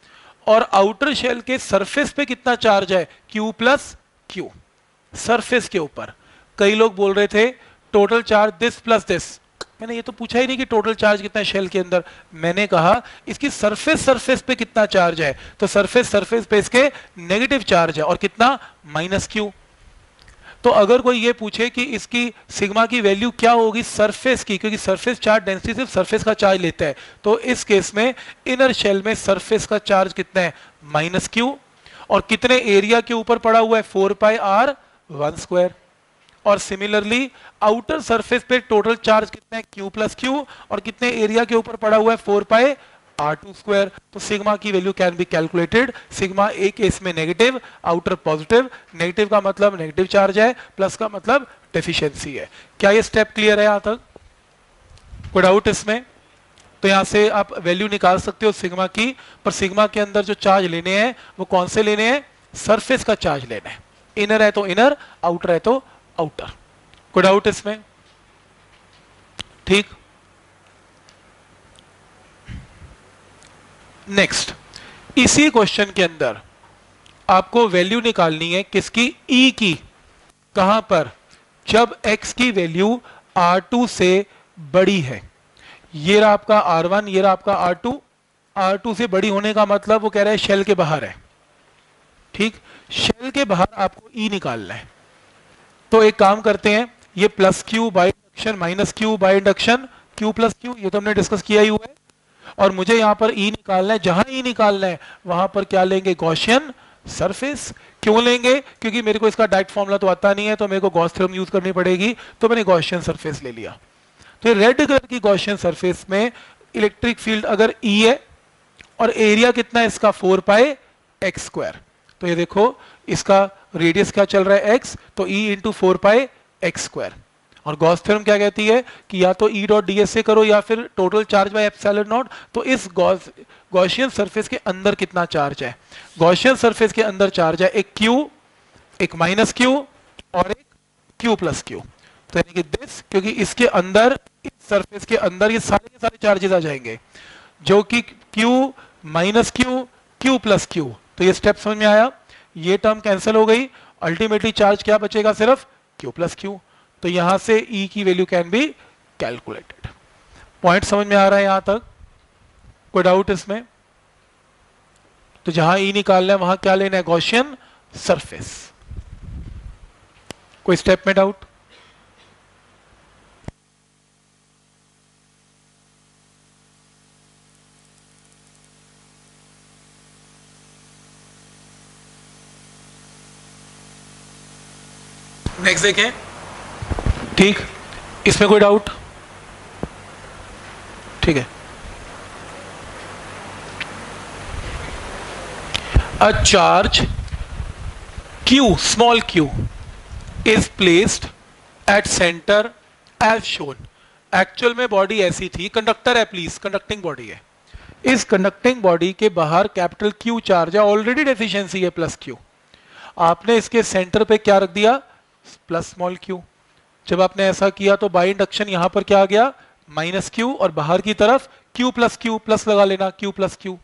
और आउटर शेल के सरफेस पे कितना चार्ज है, Q प्लस Q, सरफेस के ऊपर। कई लोग बोल रहे थे total charge this plus this, मैंने ये तो पूछा ही नहीं कि टोटल चार्ज कितना है शेल के अंदर, मैंने कहा इसकी सरफेस पे कितना चार्ज है, तो सरफेस पे इसके नेगेटिव चार्ज है और कितना, -Q। तो अगर कोई ये पूछे कि इसकी सिग्मा की वैल्यू क्या होगी सरफेस की, क्योंकि सरफेस चार्ज डेंसिटी सिर्फ सरफेस का चार्ज लेता है, तो इस केस में इनर शेल में सरफेस का चार्ज कितना है, -Q, और कितने एरिया के ऊपर पड़ा हुआ है, 4πr1²। और सिमिलरली आउटर सरफेस पे टोटल चार्ज कितना है, Q प्लस Q, और कितने एरिया के ऊपर पड़ा हुआ है, 4πr2²। तो सिग्मा की value can be calculated. Sigma एक केस में नेगेटिव, आउटर पॉजिटिव, नेगेटिव का मतलब नेगेटिव चार्ज है, प्लस का मतलब डेफिशिएंसी है। क्या ये स्टेप क्लियर है यहां तक, कोई डाउट इसमें? तो यहां से आप वैल्यू निकाल सकते हो सिग्मा की, पर सिग्मा के अंदर जो चार्ज लेने हैं वो कौन से लेने हैं, सरफेस का चार्ज लेना है। इनर है तो इनर, आउटर है तो आउटर। कोई डाउट इसमें? ठीक। नेक्स्ट, इसी क्वेश्चन के अंदर आपको वैल्यू निकालनी है किसकी, E की। कहां पर, जब x की वैल्यू R2 से बड़ी है। ये रहा आपका R1, ये रहा आपका R2। R2 से बड़ी होने का मतलब वो कह रहा है शेल के बाहर है। ठीक, शेल के बाहर आपको E निकालना है। तो एक काम करते हैं, ये plus Q by induction minus Q by induction, Q plus Q, ये तो हमने डिस्कस किया ही हुआ है। और मुझे यहां पर E निकालना है, जहां E निकालना है वहां पर क्या लेंगे, गॉसियन सरफेस। क्यों लेंगे, क्योंकि मेरे को इसका डायरेक्ट फॉर्मूला तो आता नहीं है, तो मेरे को गॉस थ्योरम यूज करनी पड़ेगी, तो मैंने गॉसियन सरफेस ले लिया। तो रेड कलर की गॉसियन सरफेस में इलेक्ट्रिक फील्ड अगर E है और एरिया कितना है इसका, 4πx²। तो ये देखो इसका रेडियस क्या चल रहा है, x, तो E इंटू 4πx²। और गॉस थ्योरम क्या कहती है कि या तो E डॉट ds से करो या फिर total charge by epsilon naught. तो इस गॉसियन सरफेस के अंदर कितना चार्ज है, गॉसियन सरफेस के अंदर चार्ज है एक Q, एक -Q और एक Q प्लस Q। तो यानी कि दिस, क्योंकि इसके अंदर, इस सरफेस के अंदर ये सारे के सारे चार्जेस आ जाएंगे, जो कि Q -Q, Q plus Q। तो ये स्टेप समझ में आया, ये टर्म कैंसिल हो गई, अल्टीमेटली चार्ज क्या बचेगा, सिर्फ Q प्लस Q। तो यहां से E की value can be calculated. Point समझ में आ रहा है यहां तक, कोई डाउट इसमें? तो जहां E निकालना है वहां क्या लेना है, गॉसियन सरफेस। कोई स्टेप में डाउट? नेक्स्ट देखें। ठीक, इसमें कोई डाउट? ठीक है। A charge Q, small q, is placed at centre as shown. Actual में बॉडी ऐसी थी, कंडक्टर है प्लीज, कंडक्टिंग बॉडी है। इस कंडक्टिंग बॉडी के बाहर कैपिटल Q चार्ज है, ऑलरेडी डेफिशिएंसी है प्लस Q। आपने इसके सेंटर पे क्या रख दिया, प्लस स्मॉल q। जब आपने ऐसा किया तो बाय इंडक्शन यहां पर क्या आ गया, -Q, और बाहर की तरफ Q प्लस लगा लेना, Q प्लस Q।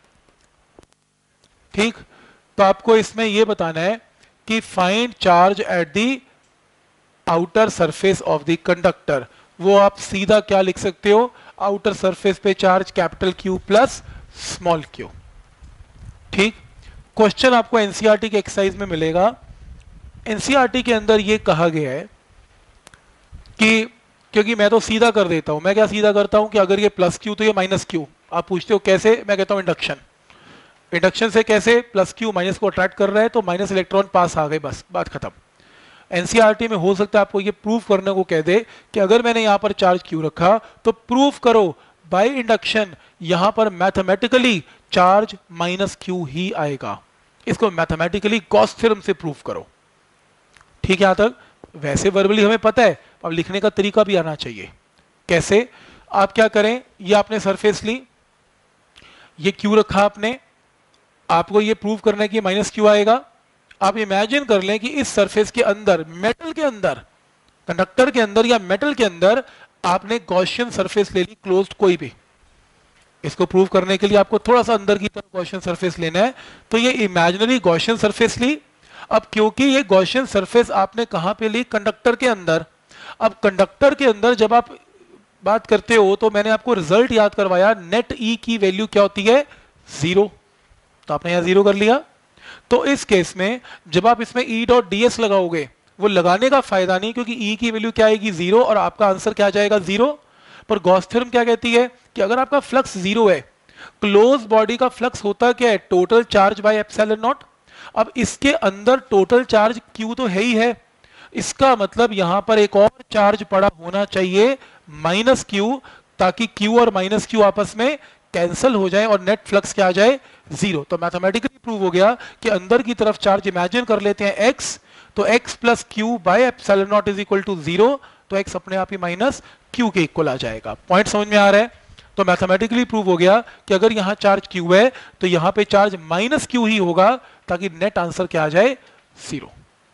ठीक, तो आपको इसमें यह बताना है कि find charge at the outer surface of the conductor. वो आप सीधा क्या लिख सकते हो, आउटर सरफेस पे charge capital Q plus small q। ठीक, क्वेश्चन आपको एनसीईआरटी के एक्सरसाइज में मिलेगा। एनसीईआरटी के अंदर ये कहा गया है कि, क्योंकि मैं तो सीधा कर देता हूं, मैं क्या सीधा करता हूं कि अगर ये प्लस Q तो ये -Q। आप पूछते हो कैसे, मैं कहता हूं इंडक्शन। इंडक्शन से कैसे, प्लस Q माइनस को अट्रैक्ट कर रहा है तो माइनस इलेक्ट्रॉन पास आ गए, बस बात खत्म। एनसीईआरटी में हो सकता है आपको ये प्रूव करने को कह दे कि अगर मैंने यहां पर चार्ज Q रखा तो प्रूव करो बाय इंडक्शन यहां पर मैथमेटिकली चार्ज -Q ही आएगा। इसको मैथमेटिकली गॉस थ्योरम से प्रूव करो। ठीक है यहां तक? वैसे वर्बली हमें पता है, अब लिखने का तरीका भी आना चाहिए। कैसे, आप क्या करें, ये आपने सरफेस ली, ये Q रखा आपने, आपको ये प्रूव करना है कि -Q आएगा। आप इमेजिन कर लें कि इस सरफेस के अंदर, मेटल के अंदर, कंडक्टर के अंदर या मेटल के अंदर आपने गॉसियन सरफेस ले ली, क्लोज्ड कोई भी। इसको प्रूव करने के लिए आपको थोड़ा सा अंदर की तरफ गॉसियन सरफेस लेना है। तो ये इमेजिनरी गॉसियन सरफेस ली। अब क्योंकि ये गॉसियन सरफेस आपने कहां पे ली, कंडक्टर के अंदर। अब कंडक्टर के अंदर जब आप बात करते हो तो मैंने आपको रिजल्ट याद करवाया, नेट ई की वैल्यू क्या होती है, 0। तो आपने यहां 0 कर लिया। तो इस केस में जब आप इसमें ई डॉट डी एस लगाओगे, वो लगाने का फायदा नहीं, क्योंकि ई की वैल्यू क्या आएगी, 0, और आपका आंसर क्या जाएगा, 0। पर गॉस थ्योरम क्या कहती है कि अगर आपका फ्लक्स 0 है, क्लोज बॉडी का फ्लक्स होता क्या है, total charge by epsilon naught. अब इसके अंदर टोटल चार्ज क्यू तो है ही है, इसका मतलब यहां पर एक और चार्ज पड़ा होना चाहिए माइनस क्यू, ताकि क्यू और माइनस क्यू आपस में कैंसिल हो जाए और नेट फ्लक्स क्या आ जाए, 0। तो मैथमेटिकली प्रूव हो गया कि अंदर की तरफ चार्ज इमेजिन कर लेते हैं x, तो x plus Q by epsilon naught is equal to 0, तो x अपने आप ही माइनस क्यू के इक्वल आ जाएगा। पॉइंट समझ में आ रहा है? तो मैथमेटिकली प्रूव हो गया कि अगर यहां चार्ज q है तो यहां पे चार्ज माइनस क्यू ही होगा, ताकि नेट आंसर क्या आ जाए, 0।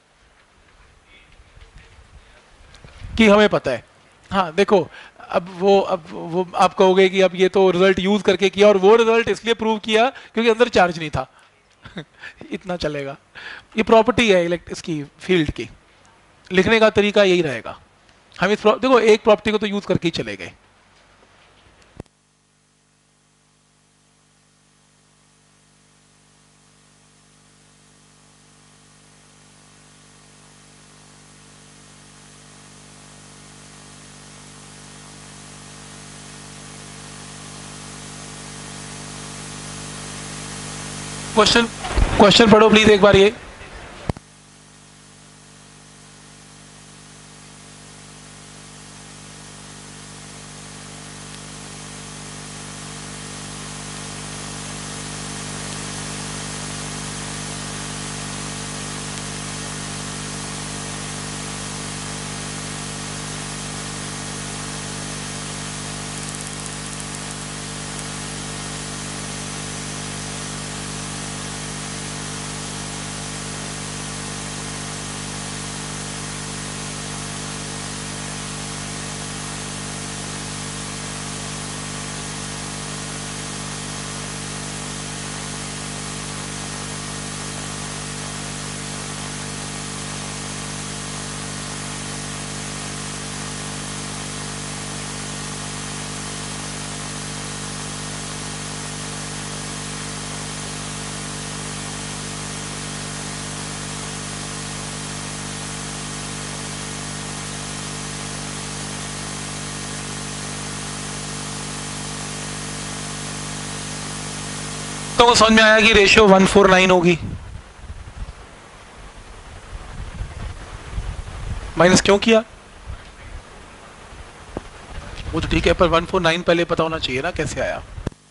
कि हमें पता है। हाँ देखो, अब वो आप कहोगे कि अब ये तो रिजल्ट यूज करके किया, और वो रिजल्ट इसलिए प्रूव किया क्योंकि अंदर चार्ज नहीं था। इतना चलेगा। ये प्रॉपर्टी है इसकी फील्ड की, लिखने का तरीका यही रहेगा। हम इस देखो एक प्रॉपर्टी को तो यूज करके ही चले गए। क्वेश्चन क्वेश्चन पढ़ो प्लीज एक बार ये। तो समझ में आया कि रेशियो 149 होगी। माइनस क्यों किया, वो तो ठीक है, पर 149 पहले पता होना चाहिए ना कैसे आया।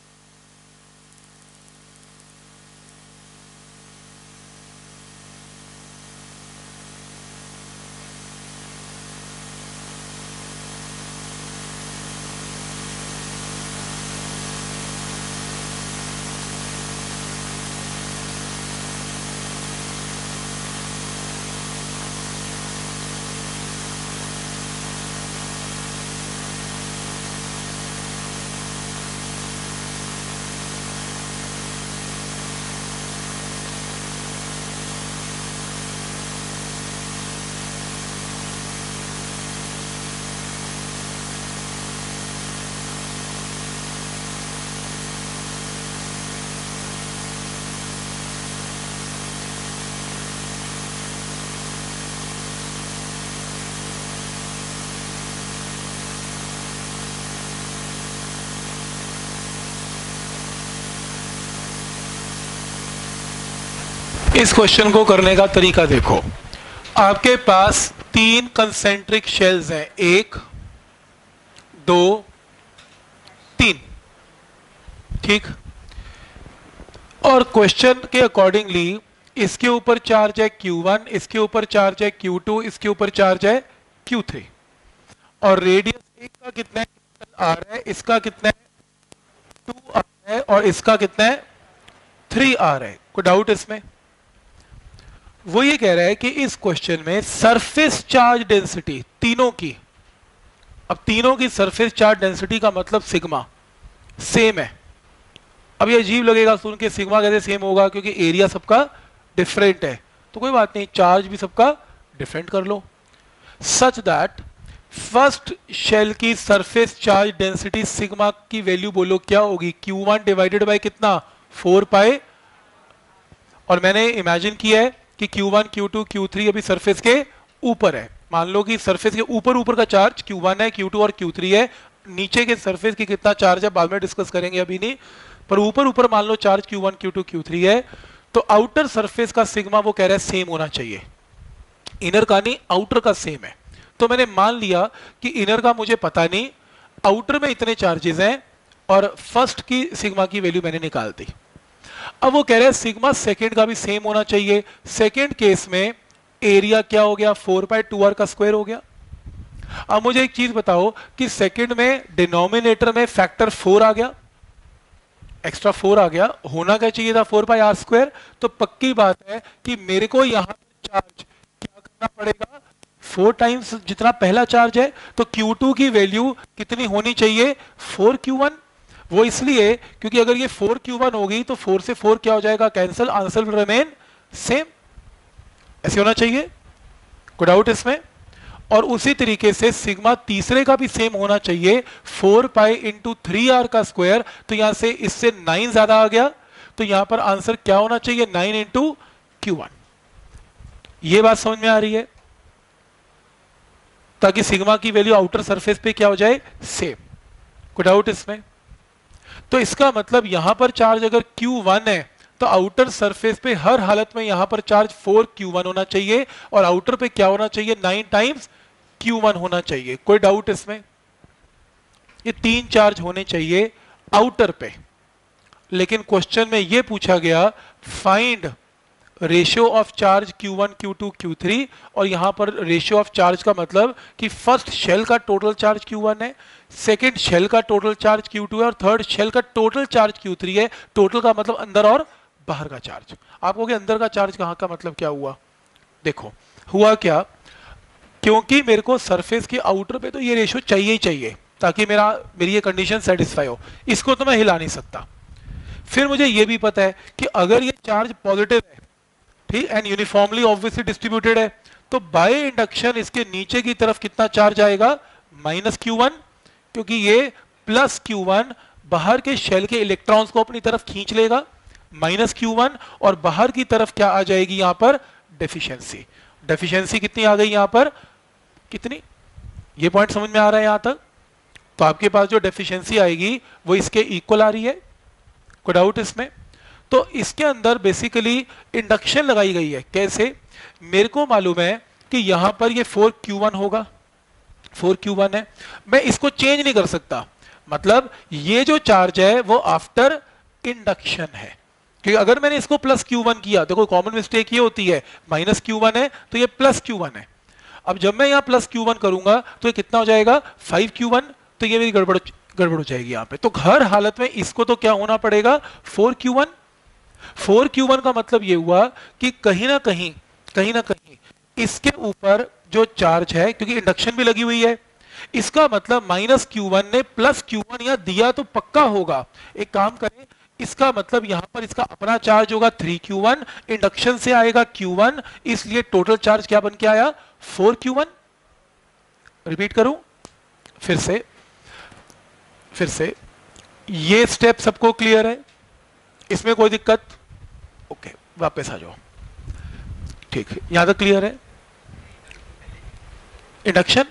इस क्वेश्चन को करने का तरीका देखो, आपके पास 3 कंसेंट्रिक शेल्स हैं, 1 2 3, ठीक। और क्वेश्चन के अकॉर्डिंगली इसके ऊपर चार्ज है Q1, इसके ऊपर चार्ज है Q2, इसके ऊपर चार्ज है Q3, और रेडियस एक का कितना है, R है, इसका कितना है 2R है, और इसका कितना है 3R है। कोई डाउट इसमें? वो ये कह रहा है कि इस क्वेश्चन में सरफेस चार्ज डेंसिटी तीनों की, अब तीनों की सरफेस चार्ज डेंसिटी का मतलब सिग्मा सेम है, अब ये अजीब लगेगा सुन के सिग्मा कैसे सेम होगा, क्योंकि एरिया सबका डिफरेंट है। तो कोई बात नहीं, चार्ज भी सबका डिफरेंट कर लो, सच दैट फर्स्ट शेल की सरफेस चार्ज डेंसिटी सिग्मा की वैल्यू बोलो क्या होगी, Q1 डिवाइडेड बाय कितना 4 पाई, और मैंने इमेजिन किया है कि Q1 Q2 Q3 अभी सरफेस के ऊपर है। मान लो कि सरफेस के ऊपर का चार्ज Q1 है, Q2 और Q3 है, नीचे के सरफेस की कितना चार्ज है बाद में डिस्कस करेंगे, अभी नहीं, पर ऊपर मान लो चार्ज Q1 Q2 Q3 है। तो आउटर सरफेस का सिग्मा वो कह रहा है सेम होना चाहिए, इनर का नहीं आउटर का सेम है। तो मैंने मान लिया कि इनर का मुझे पता नहीं, आउटर में इतने चार्जेस हैं, और फर्स्ट की सिग्मा की वैल्यू मैंने निकाल दी। अब वो कह रहे हैं सिग्मा सेकंड का भी सेम होना चाहिए। सेकंड केस में एरिया क्या हो गया, 4/2r का स्क्वायर हो गया। अब मुझे एक चीज बताओ कि सेकंड में डिनोमिनेटर में फैक्टर 4 आ गया, एक्स्ट्रा 4 आ गया, होना क्या चाहिए था 4/r²। तो पक्की बात है कि मेरे को यहां चार्ज क्या करना पड़ेगा, 4 टाइम्स जितना पहला चार्ज है। तो Q2 की वैल्यू कितनी होनी चाहिए, 4Q1। वो इसलिए क्योंकि अगर ये 4Q1 होगी तो 4 से 4 क्या हो जाएगा, cancel, answer will remain same. ऐसे होना चाहिए, कोई डाउट इसमें। और उसी तरीके से सिग्मा तीसरे का भी सेम होना चाहिए, 4 पाई इंटू 3r का स्क्वायर। तो यहां से इससे 9 ज्यादा आ गया, तो यहां पर आंसर क्या होना चाहिए, 9 इंटू Q1। ये बात समझ में आ रही है, ताकि सिग्मा की वैल्यू आउटर सरफेस पे क्या हो जाए, सेम। कोई डाउट इसमें। तो इसका मतलब यहां पर चार्ज अगर Q1 है तो आउटर सरफेस पे हर हालत में यहां पर चार्ज 4Q1 होना चाहिए, और आउटर पे क्या होना चाहिए, 9 टाइम्स Q1 होना चाहिए। कोई डाउट इसमें। ये 3 चार्ज होने चाहिए आउटर पे, लेकिन क्वेश्चन में ये पूछा गया find ratio of charge Q1 Q2 Q3, और यहां पर रेशियो ऑफ चार्ज का मतलब कि फर्स्ट शेल का टोटल चार्ज Q1 है, सेकंड शेल का टोटल चार्ज Q2 है, और थर्ड शेल का टोटल चार्ज Q3 है। टोटल का मतलब अंदर और बाहर का चार्ज। आप कहोगे अंदर का चार्ज कहां का मतलब क्या हुआ, देखो हुआ क्या, क्योंकि मेरे को सरफेस के आउटर पे तो ये रेशियो चाहिए ही चाहिए ताकि मेरी ये कंडीशन सेटिस्फाई हो, इसको तो मैं हिला नहीं सकता। फिर मुझे ये भी पता है कि अगर ये चार्ज पॉजिटिव है, ठीक, एंड यूनिफॉर्मली ऑब्वियसली डिस्ट्रीब्यूटेड है, तो बाय इंडक्शन इसके नीचे की तरफ कितना चार्ज आएगा, -Q1, क्योंकि ये +Q1 बाहर के शेल के इलेक्ट्रॉन्स को अपनी तरफ खींच लेगा, -Q1, और बाहर की तरफ क्या आ जाएगी यहां पर, डेफिशिएंसी। डेफिशिएंसी कितनी आ गई यहां पर, कितनी, ये पॉइंट समझ में आ रहा है यहां तक। तो आपके पास जो डेफिशिएंसी आएगी वो इसके इक्वल आ रही है, कोई डाउट इसमें। तो इसके अंदर बेसिकली इंडक्शन लगाई गई है। कैसे, मेरे को मालूम है कि यहां पर ये 4Q1 होगा, 4Q1 है, मैं इसको चेंज नहीं कर सकता। मतलब ये जो चार्ज है वो आफ्टर इंडक्शन है, क्योंकि अगर मैंने इसको +Q1 किया, देखो कॉमन मिस्टेक ये होती है, -Q1 है तो ये +Q1 है। अब जब मैं यहां +Q1 करूंगा तो ये कितना हो जाएगा, 5Q1, तो ये मेरी गड़बड़ हो जाएगी यहां पे। तो हर हालत में इसको तो क्या होना पड़ेगा, 4Q1। 4Q1 का मतलब ये हुआ कि कहीं ना कहीं इसके ऊपर जो चार्ज है, क्योंकि इंडक्शन भी लगी हुई है, इसका मतलब -Q1 ने +Q1 यहां दिया तो पक्का होगा। एक काम करें, इसका मतलब यहां पर इसका अपना चार्ज होगा 3Q1, इंडक्शन से आएगा Q1, इसलिए टोटल चार्ज क्या बन के आया, 4Q1। रिपीट करूं फिर से, ये स्टेप सबको क्लियर है, इसमें कोई दिक्कत, ओके वापस आ जाओ, ठीक है, यहां तक क्लियर है। इंडक्शन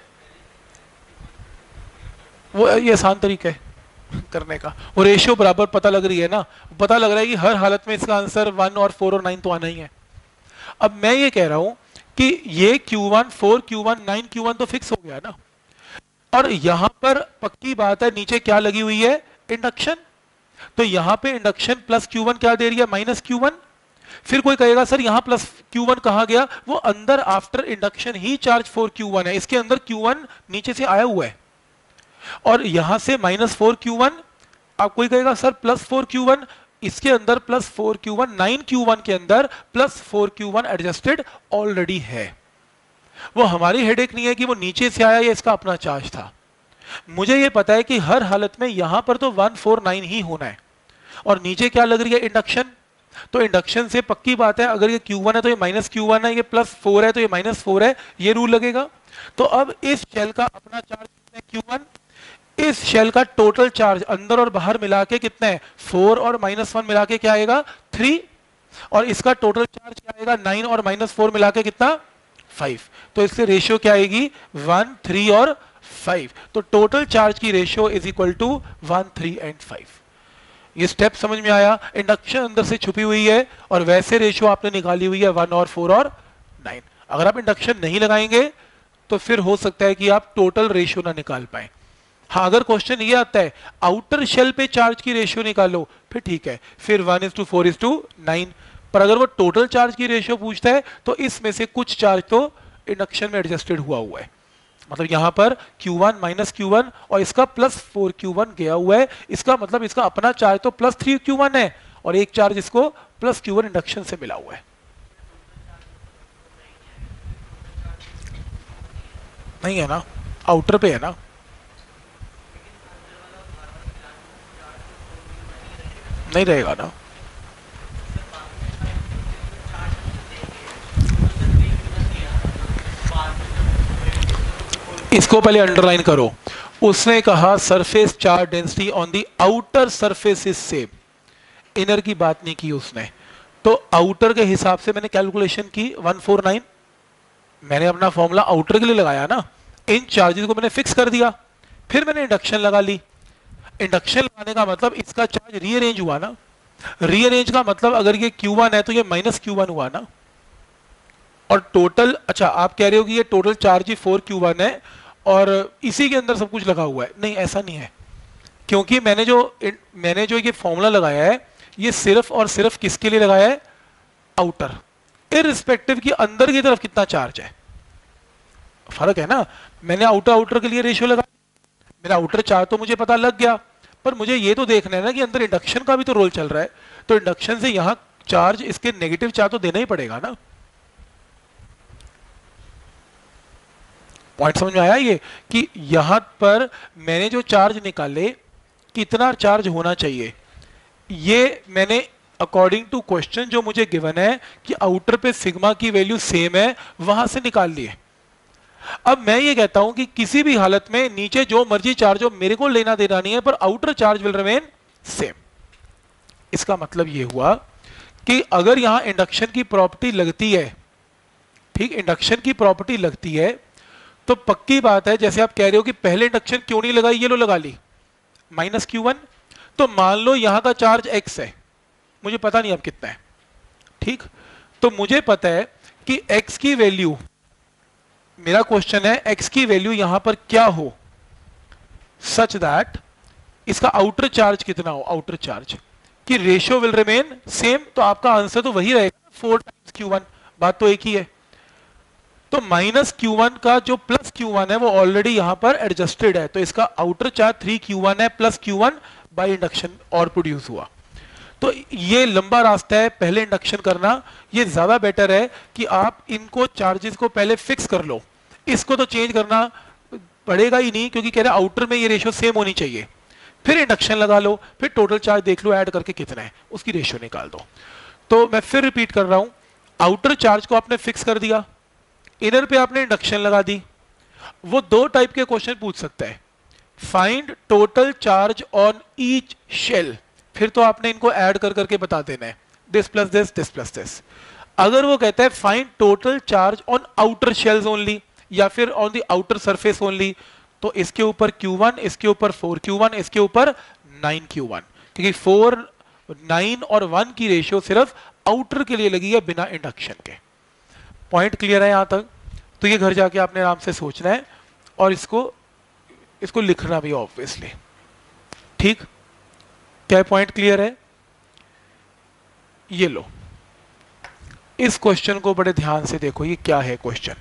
वो ये आसान तरीका है करने का, वो रेशियो बराबर पता लग रही है ना, पता लग रहा है कि हर हालत में इसका आंसर 1 और 4 और 9 तो आना ही है। अब मैं ये कह रहा हूं कि ये Q1 4Q1 9Q1 तो फिक्स हो गया ना, और यहां पर पक्की बात है नीचे क्या लगी हुई है, इंडक्शन। तो यहां पे इंडक्शन +Q1 क्या दे रही है, -Q1। फिर कोई कहेगा सर यहां +Q1 कहां गया, वो अंदर आफ्टर इंडक्शन ही चार्ज 4Q1 है, इसके अंदर Q1 नीचे से आया हुआ है, और यहां से -4Q1। आप कोई कहेगा सर +4Q1, इसके अंदर +4Q1 9Q1 के अंदर +4Q1 एडजस्टेड ऑलरेडी है। वो हमारी हेडेक नहीं है कि वो नीचे से आया या इसका अपना चार्ज था। मुझे ये पता है कि हर हालत में यहां पर तो 149 ही होना है। और नीचे क्या लग रही है, इंडक्शन। तो इंडक्शन से पक्की बात है अगर ये Q1 है तो ये -Q1 है, ये +4 है तो ये -4 है, ये रूल लगेगा। तो अब इस शेल का अपना चार्ज कितना है, Q1। इस शेल का टोटल चार्ज अंदर और बाहर मिला के कितना है, 4 और -1 मिला के क्या आएगा, 3। और इसका टोटल चार्ज क्या आएगा, 9 और -4 मिला के कितना, 5। तो इससे रेशियो क्या आएगी, 1, 3 और 5। तो टोटल चार्ज की ratio is equal to 1, 3 and 5। ये स्टेप समझ में आया। इंडक्शन अंदर से छुपी हुई है और वैसे रेशियो आपने निकाली हुई है 1 और 4 और 9। अगर आप इंडक्शन नहीं लगाएंगे तो फिर हो सकता है कि आप टोटल रेशियो ना निकाल पाए। हाँ, अगर क्वेश्चन ये आता है आउटर शेल पे चार्ज की रेशियो निकालो, फिर ठीक है, फिर 1:4:9। पर अगर वो टोटल चार्ज की रेशियो पूछता है तो इसमें से कुछ चार्ज तो इंडक्शन में एडजस्टेड हुआ है। मतलब यहां पर Q1 -Q1 और इसका +4Q1 गया हुआ है। इसका मतलब इसका अपना चार्ज तो +3Q1 है और एक चार्ज इसको +Q1 इंडक्शन से मिला हुआ है। नहीं है ना, आउटर पे है ना। नहीं रहेगा ना। इसको पहले अंडरलाइन करो। उसने कहा surface charge density on the outer surface is same, inner की बात नहीं की उसने। तो आउटर के हिसाब से मैंने कैलकुलेशन की 149, मैंने अपना फॉर्मूला आउटर के लिए लगाया ना, इन चार्जेस को मैंने फिक्स कर दिया, फिर मैंने इंडक्शन लगा ली। इंडक्शन लगाने का मतलब इसका चार्ज रीअरेंज हुआ ना। रीअरेंज का मतलब अगर ये Q1 है तो ये -Q1 हुआ ना। और टोटल, अच्छा आप कह रहे हो कि ये टोटल चार्ज ही 4Q1 है और इसी के अंदर सब कुछ लगा हुआ है। नहीं, ऐसा नहीं है, क्योंकि मैंने जो ये फॉर्मूला लगाया है ये सिर्फ और सिर्फ किसके लिए लगाया है, आउटर, इररिस्पेक्टिव कि अंदर की तरफ कितना चार्ज है। फर्क है ना। मैंने आउटर के लिए रेशियो लगा, मेरा आउटर चार्ज तो मुझे पता लग गया, पर मुझे ये तो देखना है ना कि अंदर इंडक्शन का भी तो रोल चल रहा है। तो इंडक्शन से यहां चार्ज, इसके नेगेटिव चार्ज तो देना ही पड़ेगा ना। पॉइंट समझ में आया ये, कि यहां पर मैंने जो चार्ज निकाले कितना चार्ज होना चाहिए, ये मैंने अकॉर्डिंग टू क्वेश्चन जो मुझे गिवन है कि आउटर पे सिग्मा की वैल्यू सेम है, वहां से निकाल लिए। अब मैं ये कहता हूं कि किसी भी हालत में नीचे जो मर्जी चार्ज हो, मेरे को लेना देना नहीं है, पर outer charge will remain same. इसका मतलब ये हुआ कि अगर यहां इंडक्शन की प्रॉपर्टी लगती है, ठीक, इंडक्शन की प्रॉपर्टी लगती है, तो पक्की बात है, जैसे आप कह रहे हो कि पहले इंडक्शन क्यों नहीं लगाई, ये लो लगा ली -Q1। तो मान लो यहां का चार्ज x है, मुझे पता नहीं अब कितना है, ठीक। तो मुझे पता है कि x की वैल्यू, मेरा क्वेश्चन है x की वैल्यू यहां पर क्या हो सच दैट इसका आउटर चार्ज कितना हो, आउटर चार्ज की रेशियो विल रिमेन सेम। तो आपका आंसर तो वही रहेगा, 4 टाइम्स Q1, बात तो एक ही है। तो -Q1 का जो +Q1 है वो ऑलरेडी यहां पर एडजस्टेड है, तो इसका आउटर चार्ज 3Q1 है, +Q1 बाय इंडक्शन और प्रोड्यूस हुआ। तो ये लंबा रास्ता है, पहले इंडक्शन करना ये ज्यादा बेटर है कि आप इनको चार्जेस को पहले फिक्स कर लो। इसको तो चेंज करना पड़ेगा ही नहीं, क्योंकि कह रहे आउटर में ये रेशियो सेम होनी चाहिए। फिर इंडक्शन लगा लो, फिर टोटल चार्ज देख लो ऐड करके कितना है, उसकी रेशियो निकाल दो। तो मैं फिर रिपीट कर रहा हूं, आउटर चार्ज को आपने फिक्स कर दिया, इनर पे आपने इंडक्शन लगा दी। वो दो टाइप के क्वेश्चन पूछ सकता है, find total charge on each shell, फिर तो आपने इनको ऐड कर करके बता देना है, this plus this, this plus this. अगर वो कहता है find total charge on outer shells only, या फिर on the outer surface only, तो इसके ऊपर Q1, इसके ऊपर 4Q1, इसके ऊपर 9Q1, क्योंकि 4, 9 और 1 की रेशियो सिर्फ आउटर के लिए लगी है बिना इंडक्शन के। पॉइंट क्लियर है यहां तक? तो ये घर जाके आपने आराम से सोचना है और इसको लिखना भी ऑब्वियसली, ठीक। क्या पॉइंट क्लियर है? ये लो, इस क्वेश्चन को बड़े ध्यान से देखो, ये क्या है क्वेश्चन।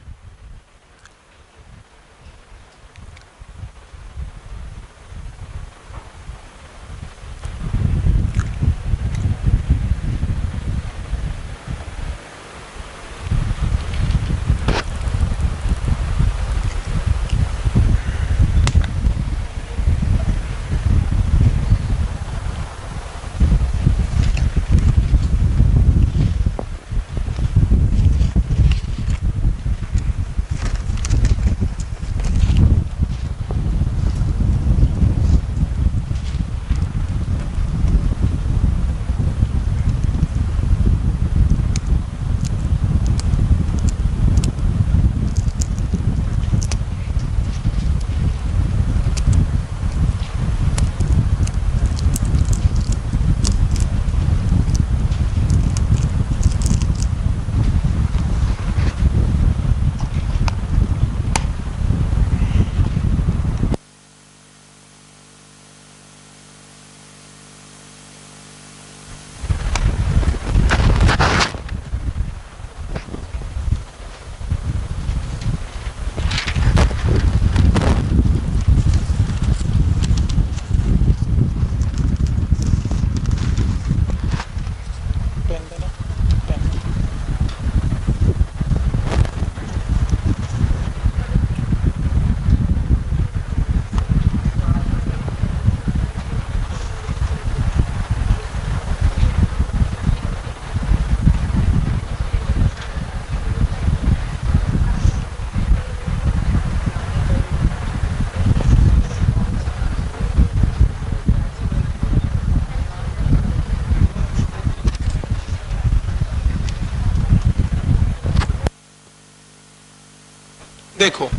देखो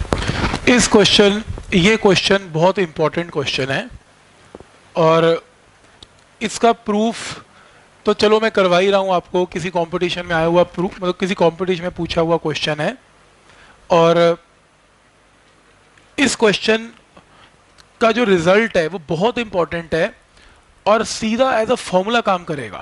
ये क्वेश्चन बहुत इंपॉर्टेंट क्वेश्चन है और इसका प्रूफ तो चलो मैं करवा ही रहा हूं आपको, किसी कंपटीशन में आया हुआ प्रूफ, मतलब किसी कंपटीशन में पूछा हुआ क्वेश्चन है और इस क्वेश्चन का जो रिजल्ट है वो बहुत इंपॉर्टेंट है और सीधा एज अ फॉर्मूला काम करेगा।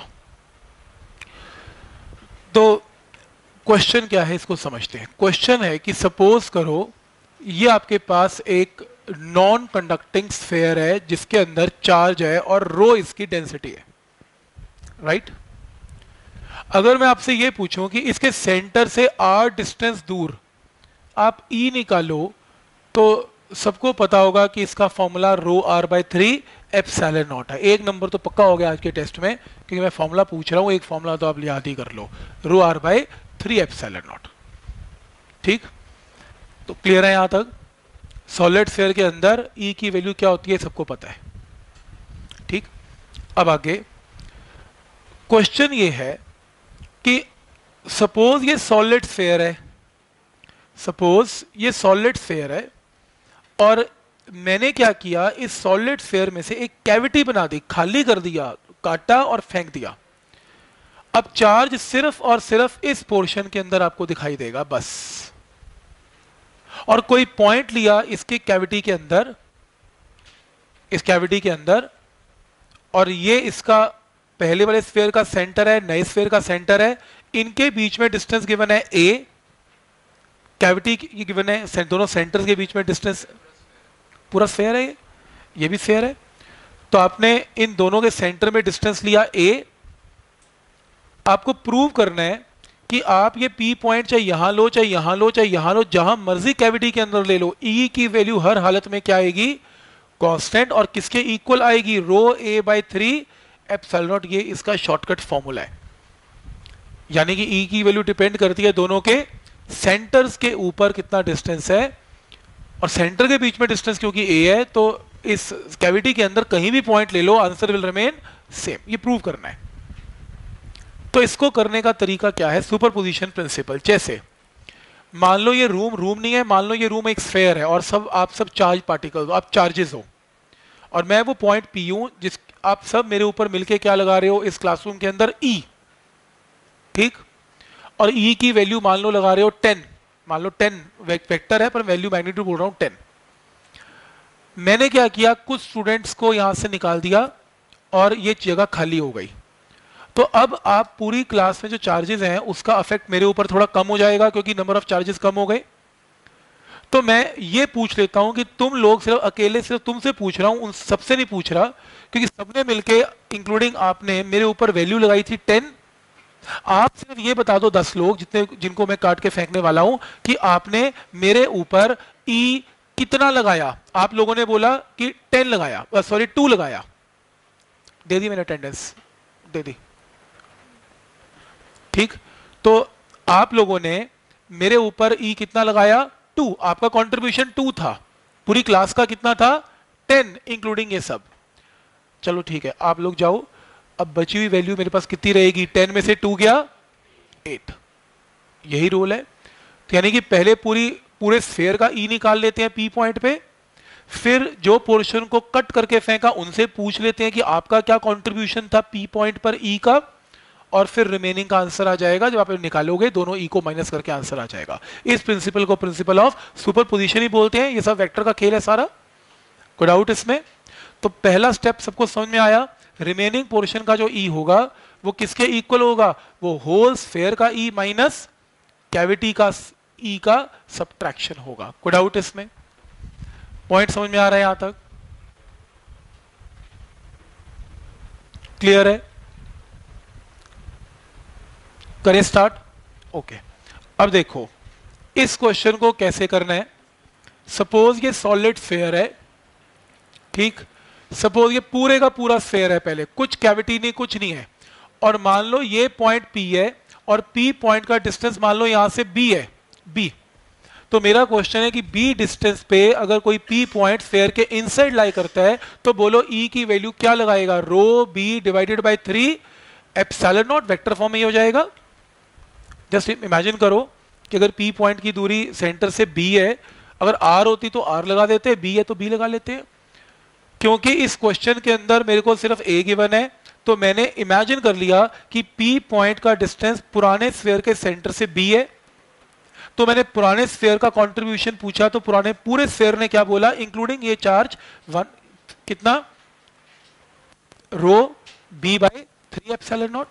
तो क्वेश्चन क्या है इसको समझते हैं। क्वेश्चन है कि सपोज करो ये आपके पास एक नॉन कंडक्टिंग स्फीयर है जिसके अंदर चार्ज है और रो इसकी डेंसिटी है, राइट। अगर मैं आपसे ये पूछूं कि इसके सेंटर से r डिस्टेंस दूर आप E निकालो तो सबको पता होगा कि इसका formula rho r by 3 epsilon naught है। एक नंबर तो पक्का हो गया आज के टेस्ट में, क्योंकि मैं फॉर्मूला पूछ रहा हूं, एक फॉर्मूला तो आप याद ही कर लो, rho r by 3 epsilon naught. ठीक, तो क्लियर है यहां तक। सॉलिड स्फीयर के अंदर E की वैल्यू क्या होती है सबको पता है। ठीक, अब आगे क्वेश्चन ये है कि सपोज ये सॉलिड स्फीयर है, सपोज ये सॉलिड स्फीयर है और मैंने क्या किया, इस सॉलिड स्फीयर में से एक कैविटी बना दी, खाली कर दिया, काटा और फेंक दिया। अब चार्ज सिर्फ और सिर्फ इस पोर्शन के अंदर आपको दिखाई देगा बस, और कोई पॉइंट लिया इसके कैविटी के अंदर, इस कैविटी के अंदर, और ये इसका पहले वाले स्फीयर का सेंटर है, नए स्फीयर का सेंटर है, इनके बीच में डिस्टेंस गिवन है a, कैविटी की गिवन है, दोनों सेंटर्स के बीच में डिस्टेंस, पूरा स्फीयर है, ये भी स्फीयर है। तो आपने इन दोनों के सेंटर में डिस्टेंस लिया a। आपको प्रूव करना है कि आप ये P पॉइंट चाहे यहां लो, चाहे यहां लो, चाहे यहां लो, जहां मर्जी कैविटी के अंदर ले लो, E की वैल्यू हर हालत में क्या आएगी, कांस्टेंट, और किसके इक्वल आएगी, rho a by 3 epsilon naught. ये इसका शॉर्टकट फॉर्मूला है, यानी कि E की वैल्यू डिपेंड करती है दोनों के सेंटर्स के ऊपर कितना डिस्टेंस है, और सेंटर के बीच में डिस्टेंस क्योंकि a है तो इस कैविटी के अंदर कहीं भी पॉइंट ले लो, आंसर विल रिमेन सेम। ये प्रूव करना है। तो इसको करने का तरीका क्या है, सुपरपोजिशन प्रिंसिपल। जैसे मान लो ये रूम नहीं है, मान लो ये रूम एक स्फीयर है और आप सब चार्ज पार्टिकल, आप चार्जेस हो, और मैं वो पॉइंट P हूं जिस आप सब मेरे ऊपर मिलके क्या लगा रहे हो इस क्लासरूम के अंदर, E। ठीक, और E की वैल्यू मान लो लगा रहे हो 10, मान लो 10 वेक्टर है पर वैल्यू मैग्नीट्यूड बोल रहा हूं 10। मैंने क्या किया, कुछ स्टूडेंट्स को यहां से निकाल दिया और ये जगह खाली हो गई। तो अब आप पूरी क्लास में जो चार्जेस हैं उसका इफेक्ट मेरे ऊपर थोड़ा कम हो जाएगा, क्योंकि नंबर ऑफ चार्जेस कम हो गए। तो मैं ये पूछ लेता हूं कि तुम लोग सिर्फ अकेले, सिर्फ तुमसे पूछ रहा हूं, उन सबसे नहीं पूछ रहा, क्योंकि सबने मिलके इंक्लूडिंग आपने मेरे ऊपर वैल्यू लगाई थी 10। आप सिर्फ ये बता दो 10 लोग जिनको मैं काट के फेंकने वाला हूं कि आपने मेरे ऊपर E कितना लगाया। आप लोगों ने बोला कि 10 लगाया, सॉरी 2 लगाया, दे दी मैंने अटेंडेंस, दे दी। ठीक, तो आप लोगों ने मेरे ऊपर E कितना लगाया, 2। आपका कंट्रीब्यूशन 2 था, पूरी क्लास का कितना था, 10 इंक्लूडिंग ये सब। चलो ठीक है, आप लोग जाओ। अब बची हुई वैल्यू मेरे पास कितनी रहेगी, 10 में से 2 गया 8। यही रूल है। तो यानी कि पहले पूरे स्फीयर का E निकाल लेते हैं P पॉइंट पे, फिर जो पोर्शन को कट करके फेंका उनसे पूछ लेते हैं कि आपका क्या कंट्रीब्यूशन था P पॉइंट पर E का, और फिर रिमेनिंग का आंसर आ जाएगा। जब आप निकालोगे दोनों E को माइनस करके आंसर आ जाएगा। इस प्रिंसिपल को प्रिंसिपल ऑफ सुपरपोजिशन ही बोलते हैं। ये सब वेक्टर का खेल है सारा, कोई डाउट इसमें। तो पहला स्टेप सबको समझ में आया। रिमेनिंग पोर्शन का जो E होगा वो किसके इक्वल होगा, वो होल स्फीयर का E माइनस कैविटी का E का सब्ट्रैक्शन होगा। कोई डाउट इसमें, पॉइंट समझ में आ रहा है यहां तक, क्लियर है। करें स्टार्ट। ओके, अब देखो इस क्वेश्चन को कैसे करना है। सपोज ये सॉलिड स्फीयर है, ठीक, सपोज ये पूरे का पूरा स्फीयर है, पहले कुछ कैविटी नहीं, कुछ नहीं है, और मान लो ये पॉइंट P है और P पॉइंट का डिस्टेंस मान लो यहां से B है, B। तो मेरा क्वेश्चन है कि B डिस्टेंस पे अगर कोई P पॉइंट स्फीयर के इनसाइड लाई करता है तो बोलो E की वैल्यू क्या लगाएगा, rho B divided by 3 epsilon naught. Vector form में ही हो जाएगा। जस्ट इमेजिन करो कि अगर P पॉइंट की दूरी सेंटर से B है अगर आर होती तो आर लगा देते, बी है तो बी लगा लेते। क्योंकि इस क्वेश्चन के अंदर मेरे को सिर्फ ए गिवन है, तो मैंने इमेजिन कर लिया कि पी पॉइंट का डिस्टेंस पुराने स्फीयर के सेंटर से बी है। तो मैंने पुराने स्फीयर का कंट्रीब्यूशन पूछा, तो पुराने पूरे स्फीयर ने क्या बोला, इंक्लूडिंग ये चार्ज वन, कितना, rho B by 3 epsilon naught.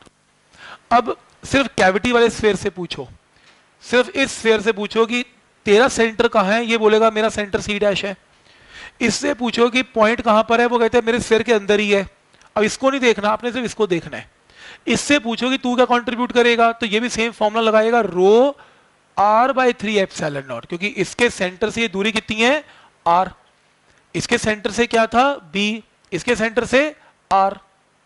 अब सिर्फ कैविटी वाले स्फीयर से पूछो, सिर्फ इस स्फीयर से पूछो कि तेरा सेंटर कहां है, ये बोलेगा मेरा सेंटर सी डैश है। इससे पूछो कि पॉइंट कहां पर है, वो कहते हैं मेरे स्फीयर के अंदर ही है। अब इसको नहीं देखना आपने, सिर्फ इसको देखना है। इससे पूछो कि तू क्या कंट्रीब्यूट करेगा, तो ये भी सेम फॉर्मूला लगाएगा, rho R by 3 epsilon naught, क्योंकि इसके सेंटर से ये दूरी कितनी है, आर। इसके सेंटर से क्या था, बी, इसके सेंटर से आर।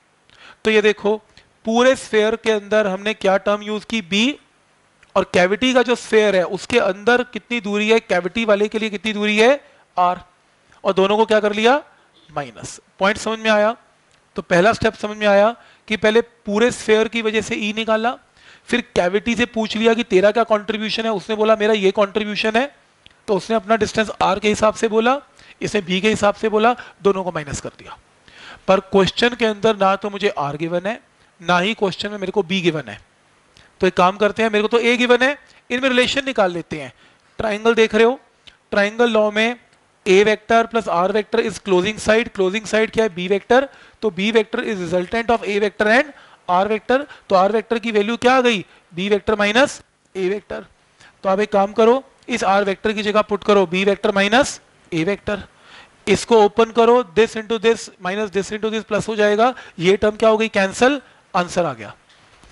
तो ये देखो पूरे स्फीयर के अंदर हमने क्या टर्म यूज की, बी, और कैविटी का जो स्फीयर है उसके अंदर कितनी दूरी है, कैविटी वाले के लिए कितनी दूरी है, आर, और दोनों को क्या कर लिया, माइनस। पॉइंट समझ में आया। तो पहला स्टेप समझ में आया कि पहले पूरे स्फीयर की वजह से ई निकाला, फिर कैविटी से पूछ लिया कि तेरा क्या कंट्रीब्यूशन है, उसने बोला मेरा ये कंट्रीब्यूशन है, तो उसने अपना डिस्टेंस आर के हिसाब से बोला, इसने बी के हिसाब से बोला, दोनों को माइनस कर दिया। पर क्वेश्चन के अंदर ना तो मुझे आर गिवन है, ना ही क्वेश्चन में मेरे को बी गिवन है। तो एक काम करते हैं, मेरे को तो ए गिवन है, इनमें रिलेशन निकाल लेते हैं। ट्राइंगल देख रहे हो, ट्राइंगल लॉ में A vector plus R vector is closing side, closing side क्या है, बी वेक्टर, तो B vector is resultant of A vector and R vector. तो आर वेक्टर की वैल्यू क्या आ गई, B vector minus A vector. तो आप एक काम करो, इस आर वेक्टर की जगह पुट करो B vector minus A vector, इसको ओपन करो, this into this minus this into this plus हो जाएगा, ये टर्म क्या हो गई, कैंसल, आंसर आ गया।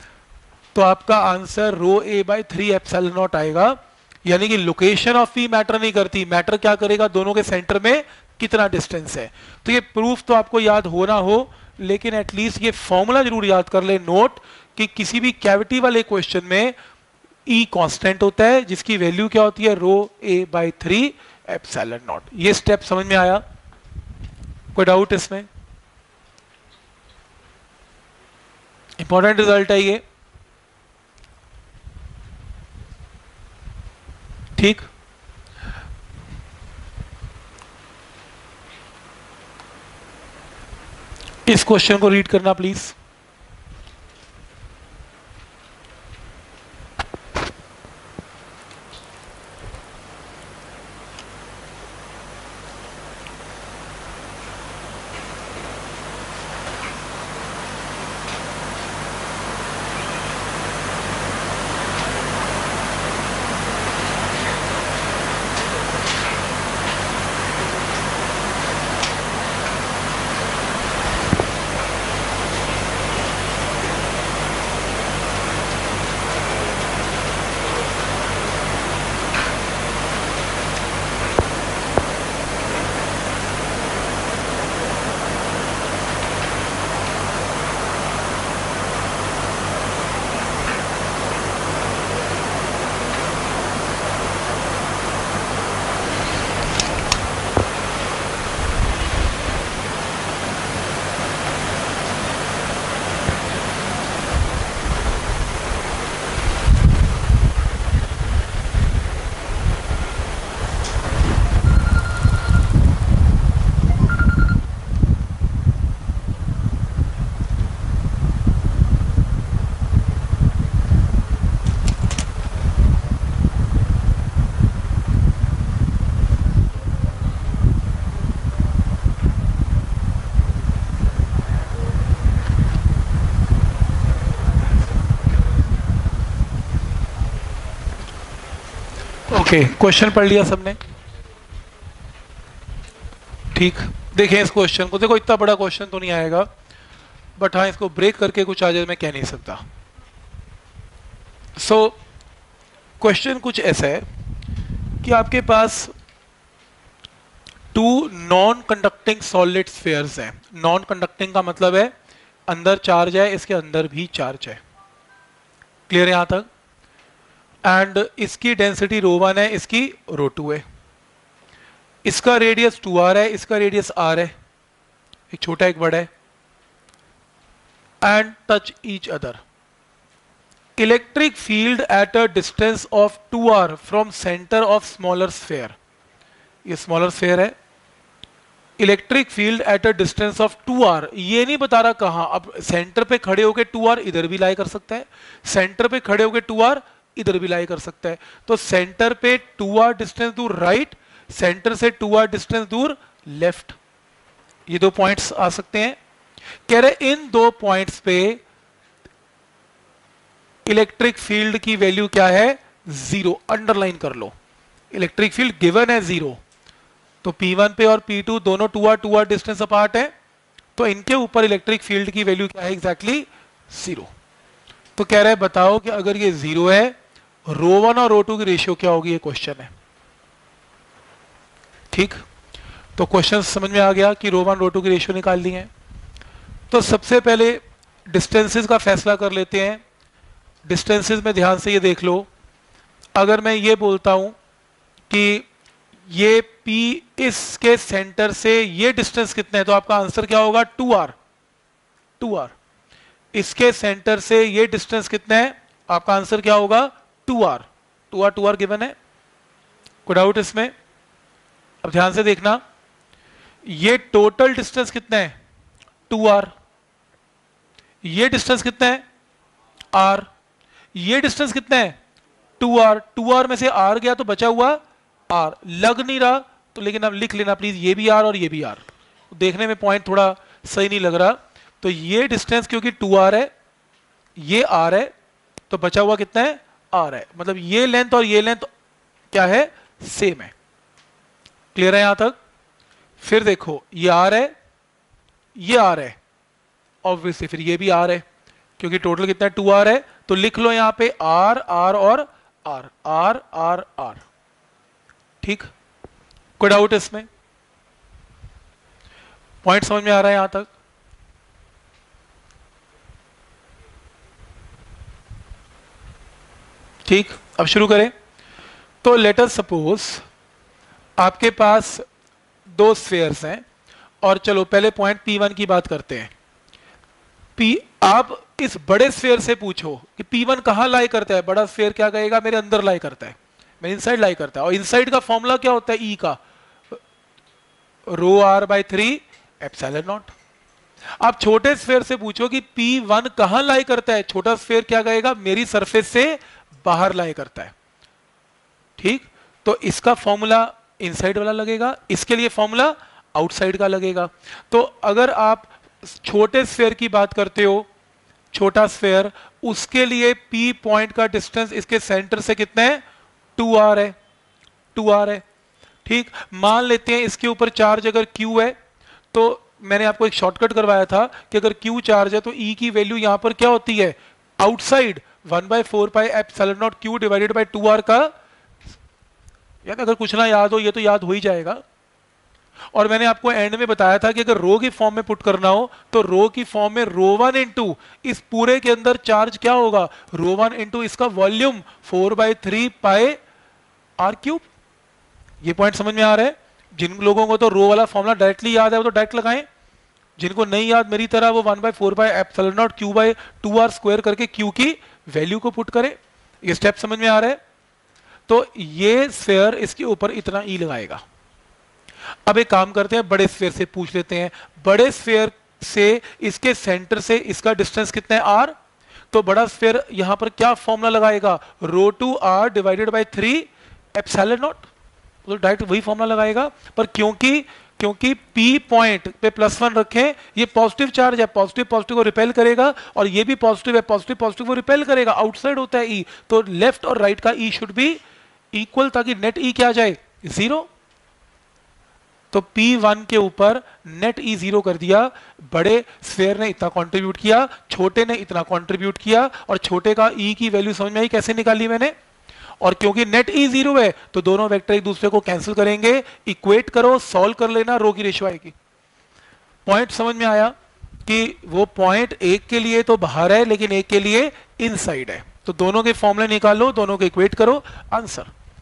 तो आपका answer rho A by 3 epsilon naught आएगा। यानी कि लोकेशन ऑफ पी मैटर नहीं करती, मैटर क्या करेगा, दोनों के सेंटर में कितना डिस्टेंस है। तो ये प्रूफ तो आपको याद हो ना हो, लेकिन एटलीस्ट ये फॉर्मूला जरूर याद कर ले, नोट कि किसी भी कैविटी वाले क्वेश्चन में ई कांस्टेंट होता है, जिसकी वैल्यू क्या होती है, rho A by 3 epsilon naught. ये स्टेप समझ में आया, कोई डाउट इसमें? इंपॉर्टेंट रिजल्ट है ये, ठीक। इस क्वेश्चन को रीड करना प्लीज। ओके, क्वेश्चन पढ़ लिया सबने, ठीक। देखें इस क्वेश्चन को, देखो इतना बड़ा क्वेश्चन तो नहीं आएगा, बट हाँ इसको ब्रेक करके कुछ आ जाए मैं कह नहीं सकता। सो क्वेश्चन कुछ ऐसा है कि आपके पास two non conducting solid spheres हैं। नॉन कंडक्टिंग का मतलब है अंदर चार्ज है, इसके अंदर भी चार्ज है, क्लियर है यहां तक। एंड इसकी डेंसिटी ρ1 है, इसकी ρ2 है, इसका रेडियस 2r है, इसका रेडियस r है, एक छोटा एक बड़ा है। And touch each other, electric field at a distance of 2r from centre of smaller sphere. ये स्मॉलर स्फीयर है, electric field at a distance of 2r, ये नहीं बता रहा कहां। अब सेंटर पे खड़े होके 2r इधर भी लाई कर सकता है, सेंटर पे खड़े होके 2r इधर भी लाई कर सकता है। तो सेंटर पे 2r डिस्टेंस दूर राइट, सेंटर से 2r डिस्टेंस दूर लेफ्ट, ये दो पॉइंट्स आ सकते हैं। कह रहे इन दो पॉइंट्स पे इलेक्ट्रिक फील्ड की वैल्यू क्या है, 0, अंडरलाइन कर लो। इलेक्ट्रिक फील्ड गिवन है 0, तो P1 पे और P2 दोनों 2r डिस्टेंस अपार्ट है, तो इनके ऊपर इलेक्ट्रिक फील्ड की वैल्यू क्या है, एग्जैक्टली 0। तो कह रहे हैं बताओ कि अगर ये 0 है, ρ1 और ρ2 की रेशियो क्या होगी, ये क्वेश्चन है। ठीक, तो क्वेश्चन समझ में आ गया कि ρ1 ρ2 की रेशियो निकाल ली है। तो सबसे पहले डिस्टेंसेस का फैसला कर लेते हैं। डिस्टेंसेस में ध्यान से ये देख लो, अगर मैं ये बोलता हूं कि ये P इसके सेंटर से ये डिस्टेंस कितना है, तो आपका आंसर क्या होगा, 2r। इसके सेंटर से ये डिस्टेंस कितना है, आपका आंसर क्या होगा, 2r गिवन है, कोई डाउट इसमें। अब ध्यान से देखना, ये टोटल डिस्टेंस कितना है, 2r, ये डिस्टेंस कितना है, r, ये डिस्टेंस कितना है, 2r में से r गया तो बचा हुआ r, लग नहीं रहा तो लेकिन अब लिख लेना प्लीज, ये भी r और ये भी r, देखने में पॉइंट थोड़ा सही नहीं लग रहा। तो ये डिस्टेंस क्योंकि 2r है, ये r है, तो बचा हुआ कितना है, r है, मतलब ये लेंथ और ये लेंथ क्या है, सेम है। क्लियर है यहां तक। फिर देखो ये r है, ये r है, ऑब्वियसली फिर ये भी r है, क्योंकि टोटल कितना है, 2r है, तो लिख लो यहां पे r और r। ठीक, कोई डाउट इसमें, पॉइंट समझ में आ रहा है यहां तक। ठीक, अब शुरू करें। तो लेट अस सपोज आपके पास दो स्फीयर्स हैं, और चलो पहले पॉइंट P1 की बात करते हैं। आप इस बड़े स्फीयर से पूछो कि P1 कहां लाई करता है, बड़ा स्फीयर क्या कहेगा, मेरे अंदर लाई करता है, मेरे इनसाइड लाई करता है। और इनसाइड का फॉर्मूला क्या होता है, E का, ρr/3 ε0। आप छोटे स्फीयर से पूछो कि P1 कहां लाई करता है, छोटा स्फीयर क्या कहेगा, मेरी सरफेस से बाहर लाई करता है। ठीक, तो इसका फॉर्मूला इनसाइड वाला लगेगा, इसके लिए फॉर्मूला आउटसाइड का लगेगा। तो अगर आप छोटे स्फीयर की बात करते हो, छोटा स्फीयर, उसके लिए P पॉइंट का डिस्टेंस इसके सेंटर से कितना है, 2r है। ठीक, मान लेते हैं इसके ऊपर चार्ज अगर Q है, तो मैंने आपको एक शॉर्टकट करवाया था कि अगर Q चार्ज है तो E की वैल्यू यहां पर क्या होती है, outside 1/4πε0 Q divided bye 2r का। यार अगर कुछ ना याद हो, ये तो याद हो ही जाएगा। और मैंने आपको एंड में बताया था कि अगर रो की फॉर्म में पुट करना हो तो रो की फॉर्म में ρ1 इंटू इस पूरे के अंदर चार्ज क्या होगा, ρ1 इंटू इसका वॉल्यूम 4/3πr³। ये पॉइंट समझ में आ रहा है। जिन लोगों को तो रो वाला फॉर्मूला डायरेक्टली याद है वो तो डायरेक्ट लगाएं, जिनको नहीं याद मेरी तरह वो 1/4πε0 Q/2r² करके Q की वैल्यू को पुट करें। ये स्टेप समझ में आ रहा है। तो ये स्फीयर इसके ऊपर इतना ई लगाएगा। अब एक काम करते हैं, बड़े स्फीयर से पूछ लेते हैं। बड़े स्फीयर से इसके सेंटर से इसका डिस्टेंस कितना है, r। तो बड़ा स्फीयर यहां पर क्या फॉर्मूला लगाएगा, ρ2r डिवाइडेड बाय 3 ε0, तो डायरेक्ट वही फॉर्मूला लगाएगा। पर क्योंकि P पॉइंट पे +1 रखें, ये पॉजिटिव चार्ज है, पॉजिटिव पॉजिटिव को रिपेल करेगा, और ये भी पॉजिटिव है, पॉजिटिव पॉजिटिव को रिपेल करेगा, आउटसाइड होता है E, तो लेफ्ट और राइट का E शुड बी इक्वल, ताकि नेट E क्या आ जाए, 0। तो P1 के ऊपर नेट E 0 कर दिया। बड़े स्फीयर ने इतना कंट्रीब्यूट किया, छोटे ने इतना कंट्रीब्यूट किया, और छोटे का E की वैल्यू समझ में आई कैसे निकाली मैंने। और क्योंकि नेट E 0 है तो दोनों वेक्टर एक दूसरे को कैंसिल करेंगे, इक्वेट करो, सॉल्व कर लेना, रो की रेशियो आएगी। पॉइंट समझ में आया कि वो पॉइंट एक के लिए तो बाहर है लेकिन एक के लिए इनसाइड है। तो दोनों के फॉर्मूले निकालो, दोनों को इक्वेट करो, आंसर।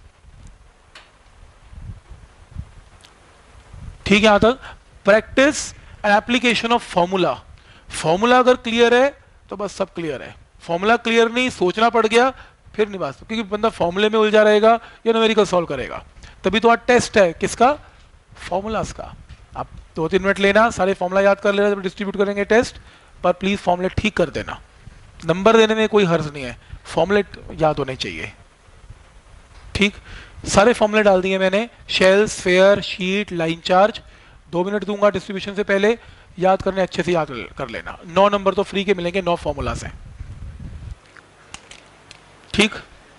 ठीक है, यहां तक practice and application of formula. Formula अगर क्लियर है तो बस सब क्लियर है। फॉर्मूला क्लियर नहीं, सोचना पड़ गया, फिर नहीं बात, क्योंकि बंदा फॉर्मूले में उलझा रहेगा या न्यूमेरिकल सॉल्व करेगा। तभी तो आज टेस्ट है किसका, फॉर्मूलाज का। आप 2-3 मिनट लेना, सारे फॉर्मूला याद कर लेना जब डिस्ट्रीब्यूट करेंगे टेस्ट, पर प्लीज फॉर्मूले ठीक कर देना। नंबर देने में कोई हर्ज नहीं है, फॉर्मूले याद होने चाहिए। ठीक, सारे फॉर्मूले डाल दिए मैंने, shell, sphere, sheet, line charge. 2 minute दूंगा डिस्ट्रीब्यूशन से पहले, याद करने अच्छे से याद कर लेना। 9 नंबर तो फ्री के मिलेंगे, 9 फॉर्मूलाज हैं। ठीक,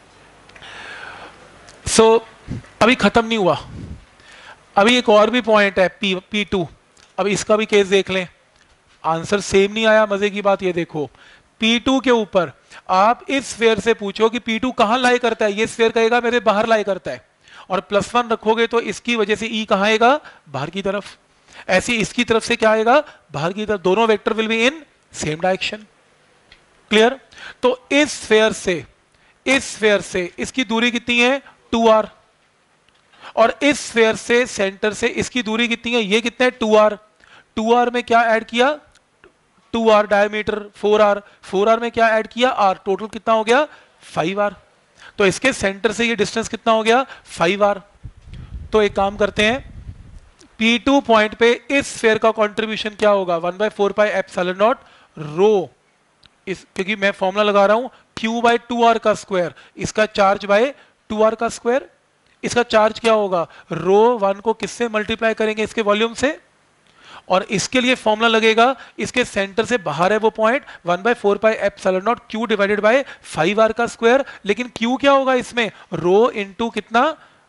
सो अभी खत्म नहीं हुआ, अभी एक और भी पॉइंट है P2। अब इसका भी केस देख लें, आंसर सेम नहीं आया। मजे की बात ये देखो, P2 के ऊपर आप इस स्फीयर से पूछो कि P2 कहां लाई करता है, ये स्फीयर कहेगा मेरे बाहर लाई करता है, और +1 रखोगे तो इसकी वजह से E कहां आएगा, बाहर की तरफ। ऐसे इसकी तरफ से क्या आएगा, बाहर की तरफ। दोनों vector will be in same direction. Clear? तो इस स्फीयर से इसकी दूरी कितनी है, 2r, और इस स्फीयर से सेंटर से इसकी दूरी कितनी है, ये कितना है, 2r। 2r में क्या ऐड किया, 2r डायमीटर, 4r में क्या ऐड किया, r। टोटल कितना हो गया, 5r। तो इसके सेंटर से ये डिस्टेंस कितना हो गया, 5r। तो एक काम करते हैं, P2 पॉइंट पे इस स्फीयर का कंट्रीब्यूशन क्या होगा, 1/4πε0 रो, इस क्योंकि मैं फॉर्मूला लगा रहा हूं Q/2r का स्क्वायर, इसका चार्ज बाय 2r का स्क्वायर। इसका चार्ज क्या होगा, रो 1 को किससे मल्टीप्लाई करेंगे, इसके वॉल्यूम से, और इसके लिए फॉर्मूला लगेगा, इसके सेंटर से बाहर है वो point, 1/4πε0 Q divided bye 5r का स्क्वायर। लेकिन Q क्या होगा इसमें, रो इंटू कितना,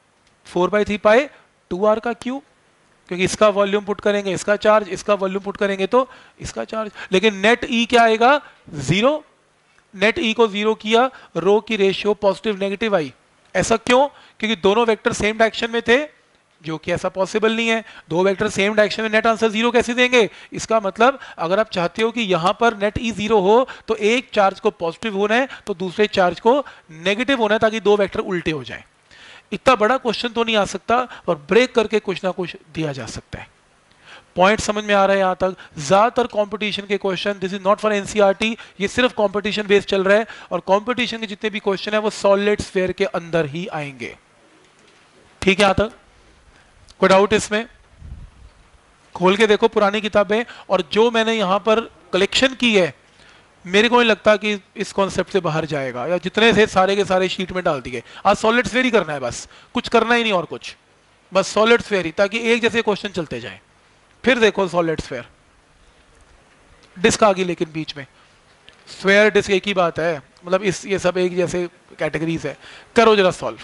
4/3π2r का Q, क्योंकि इसका वॉल्यूम पुट करेंगे इसका चार्ज, इसका वॉल्यूम पुट करेंगे तो इसका चार्ज। लेकिन नेट ई क्या आएगा, 0। नेट ई को 0 किया, रो की रेशियो पॉजिटिव नेगेटिव आई। ऐसा क्यों, क्योंकि दोनों वेक्टर सेम डायरेक्शन में थे, जो कि ऐसा पॉसिबल नहीं है। दो वेक्टर सेम डायरेक्शन में नेट आंसर 0 कैसे देंगे। इसका मतलब अगर आप चाहते हो कि यहां पर नेट ई 0 हो, तो एक चार्ज को पॉजिटिव होना है तो दूसरे चार्ज को नेगेटिव होना है, ताकि दो वेक्टर उल्टे हो जाएं। इतना बड़ा क्वेश्चन तो नहीं आ सकता, और ब्रेक करके कुछ ना कुछ दिया जा सकता है। पॉइंट समझ में आ रहा है यहां तक। ज्यादातर कंपटीशन के question, this is not for NCERT, ये सिर्फ कंपटीशन बेस चल रहा है, और कंपटीशन के जितने भी क्वेश्चन है वो सॉलिड स्फीयर के अंदर ही आएंगे। ठीक है, यहां तक कोई डाउट इसमें? खोल के देखो पुरानी किताबें, और जो मैंने यहां पर कलेक्शन की है, मेरे को नहीं लगता कि इस कॉन्सेप्ट से बाहर जाएगा, या जितने थे सारे के सारे शीट में डाल दिए। आज सॉलिड स्फीयर ही करना है, बस कुछ करना ही नहीं और कुछ, बस सॉलिड स्फीयर ही, ताकि एक जैसे क्वेश्चन चलते जाएं। फिर देखो सॉलिड स्फीयर, डिस्क आ गई, लेकिन बीच में स्फीयर डिस्क एक ही बात है, मतलब इस ये सब एक जैसे कैटेगरीज है। करो जरा सॉल्व।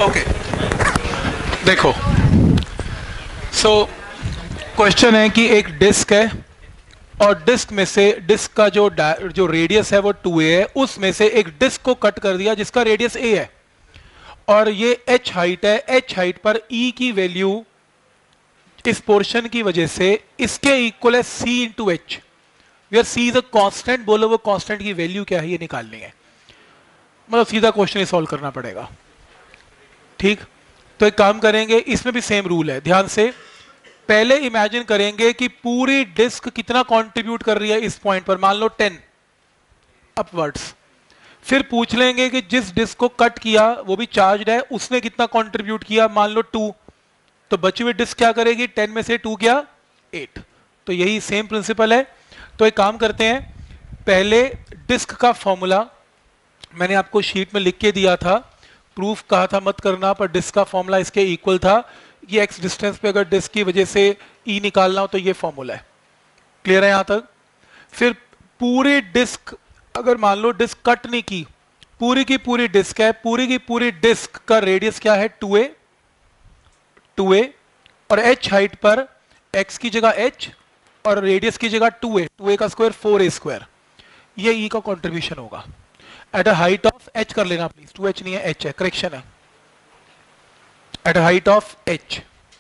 ओके देखो, सो क्वेश्चन है कि एक डिस्क है और डिस्क में से डिस्क का जो रेडियस है वो 2a है, उसमें से एक डिस्क को कट कर दिया जिसका रेडियस a है और ये h हाइट है। h हाइट पर e की वैल्यू इस पोर्शन की वजह से इसके इक्वल है c into H, where c is a constant. बोलो वो कांस्टेंट की वैल्यू क्या है ये निकालनी है, मतलब सीधा क्वेश्चन ही सॉल्व करना पड़ेगा। ठीक, तो एक काम करेंगे, इसमें भी सेम रूल है, ध्यान से। पहले इमेजिन करेंगे कि पूरी डिस्क कितना कंट्रीब्यूट कर रही है इस पॉइंट पर, मान लो 10 अपवर्ड्स। फिर पूछ लेंगे कि जिस डिस्क को कट किया वो भी चार्ज्ड है, उसने कितना कंट्रीब्यूट किया, मान लो 2। तो बची हुई डिस्क क्या करेगी, 10 में से 2 क्या, 8। तो यही सेम प्रिंसिपल है। तो एक काम करते हैं, पहले डिस्क का फॉर्मूला मैंने आपको शीट में लिख के दिया था, प्रूफ कहा था मत करना, पर डिस्क का फॉर्मूला इसके इक्वल था। ये एक्स डिस्टेंस पे अगर डिस्क की वजह से ई निकालना हो तो ये फॉर्मूला है। क्लियर है यहां तक? फिर पूरी डिस्क, अगर मान लो डिस्क कट नहीं की, पूरी की पूरी डिस्क है, पूरी की पूरी डिस्क का रेडियस क्या है, 2a और h हाइट पर x की जगह h और रेडियस की जगह 2a का स्क्वायर 4a स्क्वायर, ये e का कंट्रीब्यूशन होगा at a height of h। कर लेना प्लीज, 2h नहीं है, h है, करेक्शन है, at a height of h।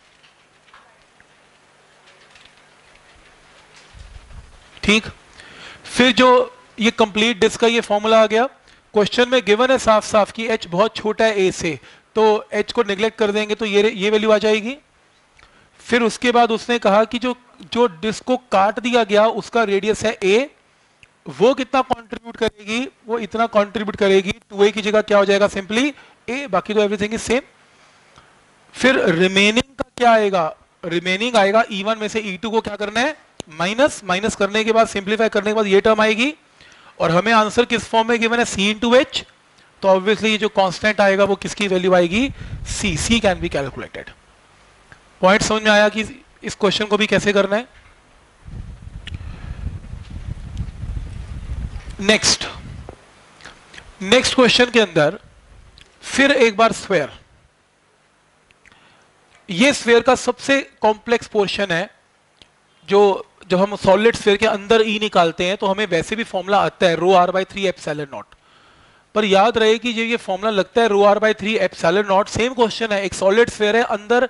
ठीक, फिर जो ये कंप्लीट डिस्क का ये फॉर्मूला आ गया। क्वेश्चन में गिवन है साफ साफ कि h बहुत छोटा है a से, तो h को निगलेक्ट कर देंगे तो ये वैल्यू आ जाएगी। फिर उसके बाद उसने कहा कि जो डिस्क को काट दिया गया उसका रेडियस है a, वो कितना कंट्रीब्यूट करेगी, वो इतना कंट्रीब्यूट करेगी, 2a की जगह क्या हो जाएगा, सिंपली a, बाकी तो एवरीथिंग इज सेम। फिर रिमेनिंग का क्या आएगा, रिमेनिंग आएगा e1 में से e2 को क्या करना है, माइनस करने के बाद, सिंप्लीफाई करने के बाद ये टर्म आएगी। और हमें आंसर किस फॉर्म में गिवन है, c इंटू एच, तो ऑब्वियसली जो कांस्टेंट आएगा वो किसकी वैल्यू आएगी, c can be calculated. Point समझ में आया कि इस क्वेश्चन को भी कैसे करना है। नेक्स्ट क्वेश्चन के अंदर फिर एक बार स्फेयर, ये स्फेयर का सबसे कॉम्प्लेक्स पोर्शन है। जब हम सॉलिड स्फीयर के अंदर ई निकालते हैं तो हमें वैसे भी फॉर्मूला आता है rho R by 3 epsilon naught, पर याद रहे कि जब ये फॉर्मूला लगता है rho R by 3 epsilon naught, same question है, एक सॉलिड स्फीयर है, अंदर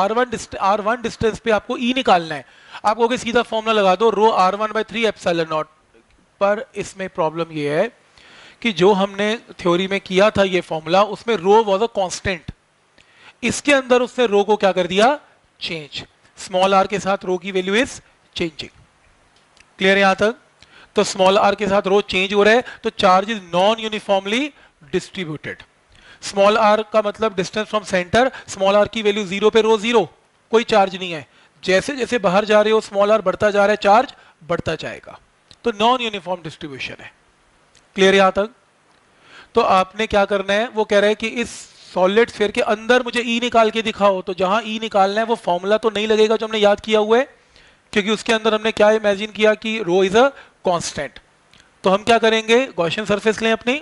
r1 डिस्टेंस पे आपको ई निकालना है। आप कहोगे सीधा फॉर्मूला लगा दो रो r1 बाई 3 एप्सिलॉन नॉट, पर इसमें प्रॉब्लम ये है कि जो हमने थ्योरी में किया था ये फॉर्मूला, उसमें रो वॉज अ कॉन्स्टेंट, इसके अंदर उसने रो को क्या कर दिया, चेंज, स्मॉल आर के साथ रो की वैल्यू इज चेंजिंग। क्लियर यहां तक? तो स्मॉल आर के साथ रो चेंज हो रहा है, तो charge is non uniformly distributed. Small R का मतलब distance from centre, small R की वैल्यू 0 पे रो 0, कोई चार्ज नहीं है। जैसे जैसे बाहर जा रहे हो स्मॉल आर बढ़ता जा रहा है, चार्ज बढ़ता जाएगा, तो नॉन यूनिफॉर्म डिस्ट्रीब्यूशन है। क्लियर यहां तक? तो आपने क्या करना है, वो कह रहा है कि इस सॉलिड स्फीयर के अंदर मुझे ई निकाल के दिखाओ, तो जहां ई निकालना है वो फॉर्मूला तो नहीं लगेगा जो हमने याद किया हुआ है, क्योंकि उसके अंदर हमने क्या इमेजिन किया कि रो इज अ कांस्टेंट। तो हम क्या करेंगे, गॉसियन सरफेस लें अपनी,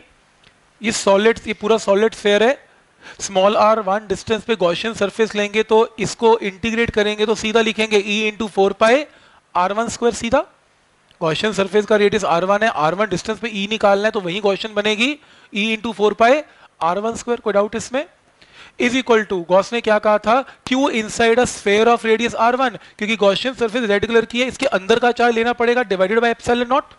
ये पूरा सॉलिड स्फीयर है, स्मॉल r1 डिस्टेंस पे गॉसियन सरफेस लेंगे, तो इसको इंटीग्रेट करेंगे तो सीधा लिखेंगे e into 4 pi r1 square. सीधा गॉसियन सरफेस का रेडियस r1 है, r1 डिस्टेंस पे e निकालना है, तो वही गॉसियन बनेगी e into 4 pi r1 square. कोई डाउट इसमें? इज इक्वल टू, गॉस ने क्या कहा था, Q inside a sphere of radius r1, क्योंकि गॉसियन सरफेस रेड कलर की है, इसके अंदर का चार्ज लेना पड़ेगा डिवाइडेड बाय एप्सिलॉन नॉट,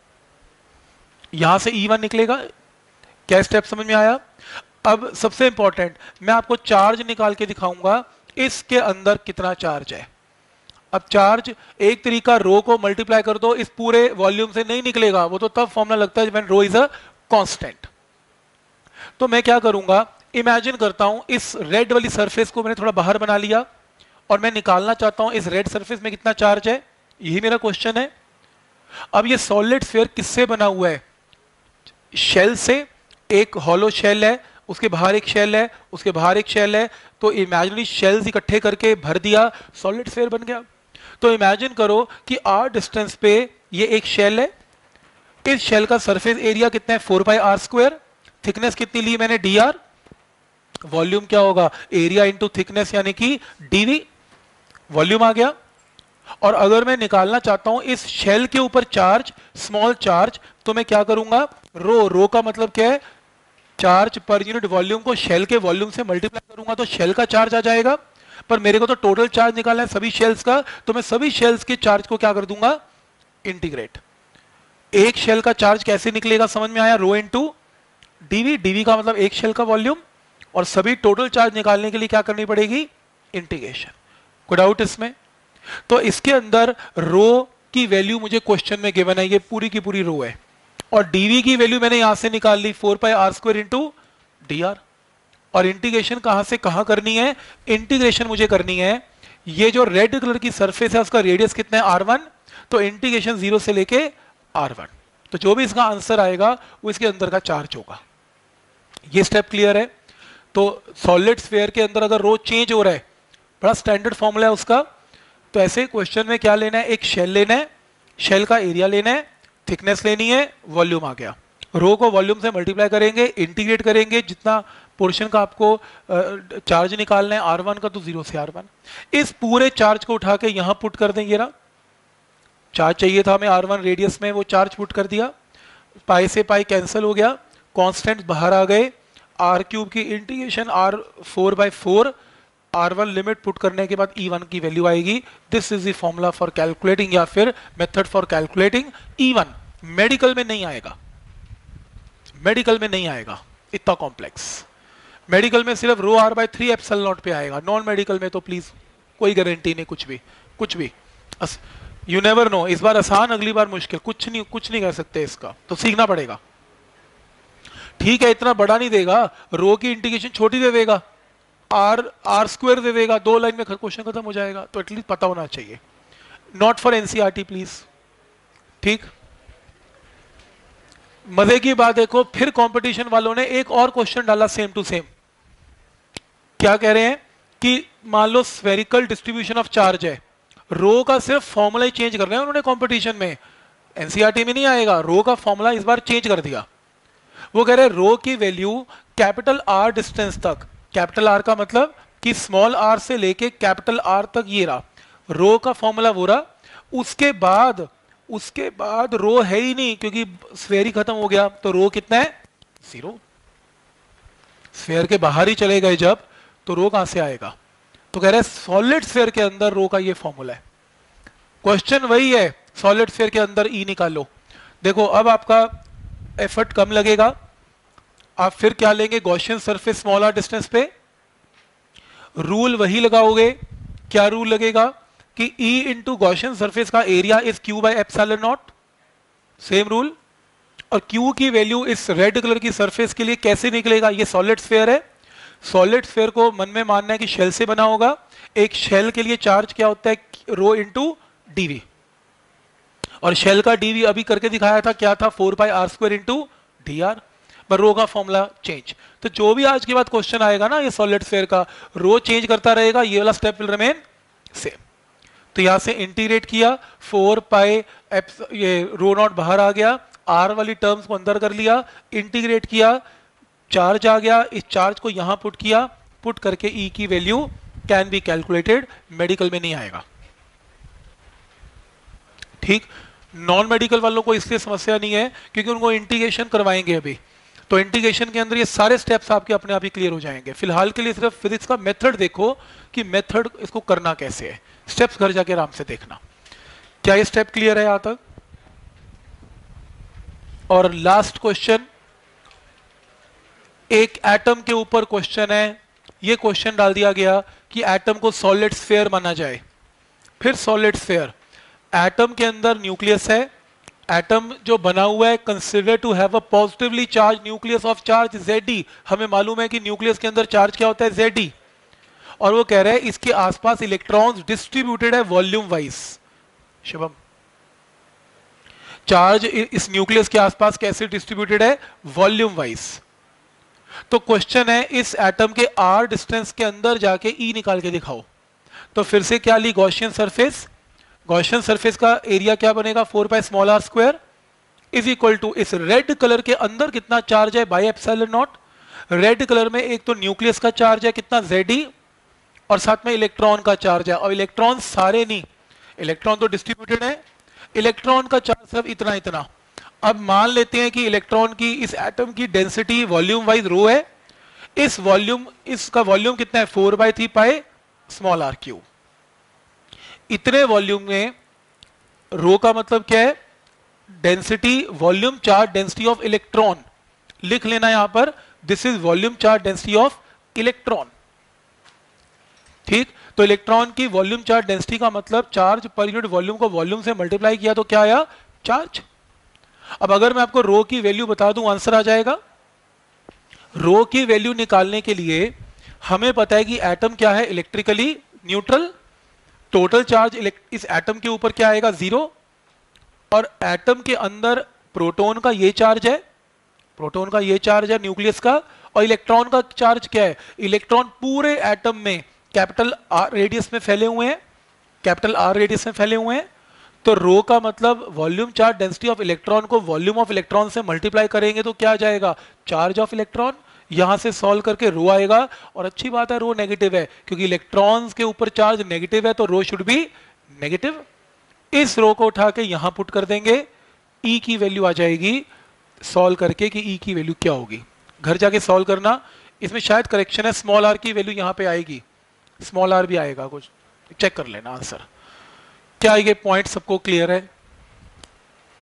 यहां से E1 निकलेगा। क्या स्टेप समझ में आया? अब सबसे इंपॉर्टेंट, मैं आपको चार्ज निकाल के दिखाऊंगा इसके अंदर कितना चार्ज है। अब चार्ज एक तरीका, रो को मल्टीप्लाई कर दो, इस पूरे वॉल्यूम से नहीं निकलेगा, वो तो तब फॉर्मूला लगता है when rho is a constant. तो मैं क्या करूंगा, इमेजिन करता हूं इस रेड वाली सरफेस को मैंने थोड़ा बाहर बना लिया और मैं निकालना चाहता हूं इस रेड सरफेस में कितना चार्ज है, यही मेरा क्वेश्चन है। अब ये सॉलिड स्फीयर किससे बना हुआ है, शेल से, एक हॉलो शेल है, उसके बाहर एक शेल है, उसके बाहर एक शेल है, तो इमेजिनरी शेल्स इकट्ठे करके भर दिया, सॉलिड स्फीयर बन गया। तो इमेजिन करो कि r डिस्टेंस पे ये एक शेल है, इस शेल का सरफेस एरिया कितना है 4 पाई r स्क्वायर, थिकनेस कितनी ली मैंने dr, वॉल्यूम क्या होगा, एरिया इंटू थिकनेस यानी कि डीवी, वॉल्यूम आ गया। और अगर मैं निकालना चाहता हूं इस शेल के ऊपर चार्ज, स्मॉल चार्ज, तो मैं क्या करूंगा, रो, रो का मतलब क्या है, चार्ज पर यूनिट वॉल्यूम को शेल के वॉल्यूम से मल्टीप्लाई करूंगा तो शेल का चार्ज आ जाएगा। पर मेरे को तो टोटल चार्ज निकालना है सभी शेल्स का, तो मैं सभी शेल्स के चार्ज को क्या कर दूंगा, इंटीग्रेट। एक शेल का चार्ज कैसे निकलेगा समझ में आया, रो इंटू डीवी, डीवी का मतलब एक शेल का वॉल्यूम, और सभी टोटल चार्ज निकालने के लिए क्या करनी पड़ेगी, इंटीग्रेशन। कोई डाउट इसमें? तो इसके अंदर रो की वैल्यू मुझे क्वेश्चन में गिवन है, ये पूरी की पूरी रो है, और डीवी की वैल्यू मैंने यहां से निकाल ली 4πr² इंटू डी आर। और इंटीग्रेशन कहां से कहां करनी है, इंटीग्रेशन मुझे करनी है, ये जो रेड कलर की सरफेस है उसका रेडियस कितना है, r1, तो इंटीग्रेशन 0 से लेके r1, तो जो भी इसका आंसर आएगा वो इसके अंदर का चार्ज होगा। ये स्टेप क्लियर है? तो सॉलिड स्फीयर के अंदर अगर रो चेंज हो रहा है, बड़ा स्टैंडर्ड फॉर्मूला है उसका, तो ऐसे क्वेश्चन में क्या लेना है, एक शेल लेना है, शेल का एरिया लेना है, थिकनेस लेनी है, वॉल्यूम आ गया, रो को वॉल्यूम से मल्टीप्लाई करेंगे, इंटीग्रेट करेंगे, जितना पोर्शन का आपको चार्ज निकालना है r1 का, तो 0 से r1, इस पूरे चार्ज को उठा के यहां पुट कर दें। ये रहा चार्ज चाहिए था हमें r1 रेडियस में, वो चार्ज पुट कर दिया, पाई से पाई कैंसिल हो गया, कांस्टेंट बाहर आ गए, r³ की integration r4/4, r1 limit put करने के बाद E1 की वैल्यू आएगी। This is the formula for calculating, या फिर method for calculating E1। Medical में नहीं आएगा, मेडिकल में नहीं आएगा इतना कॉम्प्लेक्स, मेडिकल में सिर्फ रो r/3 एप्सिलॉन नॉट पे आएगा, नॉन मेडिकल में तो प्लीज कोई गारंटी नहीं, कुछ भी कुछ भी, यू नेवर नो, इस बार आसान अगली बार मुश्किल, कुछ नहीं कर सकते इसका, तो सीखना पड़ेगा। ठीक है, इतना बड़ा नहीं देगा, रो की इंटीग्रेशन छोटी दे देगा, r² दे देगा, 2 लाइन में क्वेश्चन खत्म हो जाएगा, तो एटलीस्ट पता होना चाहिए। नॉट फॉर एनसीईआरटी प्लीज, ठीक। मजे की बात देखो, फिर कंपटीशन वालों ने एक और क्वेश्चन डाला सेम टू सेम। क्या कह रहे हैं कि मान लो स्फेरिकल डिस्ट्रीब्यूशन ऑफ चार्ज है, रो का सिर्फ फॉर्मूला ही चेंज कर रहे हैं उन्होंने कंपटीशन में, एनसीईआरटी में नहीं आएगा, रो का फॉर्मूला इस बार चेंज कर दिया। वो कह रहे हैं रो की वैल्यू कैपिटल R डिस्टेंस तक, कैपिटल R का मतलब कि स्मॉल r से लेके कैपिटल R तक, ये रहा रो का फॉर्मूला, वो रहा, उसके बाद रो है ही नहीं क्योंकि स्फेयर ही खत्म हो गया, तो रो कितना है, 0। स्फेयर के बाहर ही चले गए जब, तो रो कहां से आएगा, तो कह रहे हैं सॉलिड स्फेयर के अंदर रो का ये फॉर्मूला है। क्वेश्चन वही है, सॉलिड स्फेयर के अंदर E निकालो। देखो अब आपका एफर्ट कम लगेगा, आप फिर क्या लेंगे, Gaussian surface small r distance पे, रूल वही लगाओगे। क्या रूल लगेगा कि E इंटू गॉसियन सरफेस का area is Q/ε0, same rule. और Q की वैल्यू इस रेड कलर की सरफेस के लिए कैसे निकलेगा, ये सॉलिड स्फेयर है, सॉलिड स्फेयर को मन में मानना है कि शेल से बना होगा, एक शेल के लिए चार्ज क्या होता है, रो इंटू डीवी, और शेल का डीवी अभी करके दिखाया था, क्या था, 4πr² इंटू डी आर, पर रो का फॉर्मूला चेंज। तो जो भी आज के बाद क्वेश्चन आएगा ना ये सॉलिड स्फेयर का, रो चेंज करता रहेगा, ये वाला स्टेप विल रिमेन सेम। तो यहां से इंटीग्रेट किया, 4π ये रो नॉट बाहर आ गया, आर वाली टर्म्स को अंदर कर लिया, इंटीग्रेट किया, चार्ज आ गया, इस चार्ज को यहां पुट किया, पुट करके E की value can be calculated, medical में नहीं आएगा, ठीक। नॉन मेडिकल वालों को इसलिए समस्या नहीं है क्योंकि उनको इंटीग्रेशन करवाएंगे अभी, तो इंटीग्रेशन के अंदर ये सारे स्टेप्स आपके अपने आप ही क्लियर हो जाएंगे। फिलहाल के लिए सिर्फ फिजिक्स का मेथड देखो कि मेथड इसको करना कैसे है, स्टेप्स घर जाके आराम से देखना। क्या ये स्टेप क्लियर है यहां तक? और लास्ट क्वेश्चन, एक एटम के ऊपर क्वेश्चन है, ये क्वेश्चन डाल दिया गया कि एटम को सॉलिड स्फीयर माना जाए। फिर सॉलिड स्फीयर, एटम के अंदर न्यूक्लियस है, एटम जो बना हुआ है consider to have a positively charge nucleus of charge Ze। हमें मालूम है कि न्यूक्लियस के अंदर चार्ज क्या होता है, Ze। और वो कह रहे हैं इसके आसपास इलेक्ट्रॉन्स डिस्ट्रीब्यूटेड है वॉल्यूम वाइज। शुभम, चार्ज इस न्यूक्लियस के आसपास कैसे डिस्ट्रीब्यूटेड है, वॉल्यूम वाइज। तो क्वेश्चन है इस एटम के R डिस्टेंस के अंदर जाके E निकाल के दिखाओ। तो फिर से क्या ली, गॉसियन सरफेस, गॉसियन सरफेस का एरिया क्या बनेगा, 4πr² इज इक्वल टू इस रेड कलर के अंदर कितना चार्ज है, बाय ε0। रेड कलर में एक तो न्यूक्लियस का चार्ज है कितना Ze, और साथ में इलेक्ट्रॉन का चार्ज है, और इलेक्ट्रॉन सारे नहीं, इलेक्ट्रॉन तो डिस्ट्रीब्यूटेड है, इलेक्ट्रॉन का चार्ज सिर्फ इतना इतना। अब मान लेते हैं कि इलेक्ट्रॉन की इस एटम की डेंसिटी वॉल्यूम वाइज रो है, इस वॉल्यूम, इसका वॉल्यूम कितना है 4/3 पाई स्मॉल r क्यूब। इतने वॉल्यूम में रो का मतलब क्या है, density volume charge density of electron, लिख लेना यहां पर, this is volume charge density of electron. ठीक, तो इलेक्ट्रॉन की वॉल्यूम चार्ज डेंसिटी का मतलब चार्ज पर यूनिट वॉल्यूम को वॉल्यूम से मल्टीप्लाई किया तो क्या आया, चार्ज। अब अगर मैं आपको रो की वैल्यू बता दूं, आंसर आ जाएगा। रो की वैल्यू निकालने के लिए हमें पता है कि एटम क्या है, इलेक्ट्रिकली न्यूट्रल, टोटल चार्ज इस एटम के ऊपर क्या आएगा 0, और एटम के अंदर प्रोटॉन का ये चार्ज है, प्रोटॉन का ये चार्ज है न्यूक्लियस का, और इलेक्ट्रॉन का चार्ज क्या है, इलेक्ट्रॉन पूरे एटम में कैपिटल आर रेडियस में फैले हुए हैं, कैपिटल आर रेडियस में फैले हुए हैं। तो रो का मतलब volume charge density of electron को वॉल्यूम ऑफ इलेक्ट्रॉन से मल्टीप्लाई करेंगे तो क्या आ जाएगा, चार्ज ऑफ इलेक्ट्रॉन। यहां से सॉल्व करके रो आएगा, और अच्छी बात है रो नेगेटिव है, क्योंकि इलेक्ट्रॉन्स के ऊपर चार्ज नेगेटिव है तो रो शुड बी नेगेटिव। इस रो को उठा के यहां पुट कर देंगे, ई की वैल्यू आ जाएगी सॉल्व करके कि ई की वैल्यू क्या होगी। घर जाके सॉल्व करना, इसमें शायद करेक्शन है, स्मॉल आर की वैल्यू यहां पे आएगी, स्मॉल आर भी आएगा कुछ, चेक कर लेना आंसर क्या आएगा। पॉइंट सबको क्लियर है।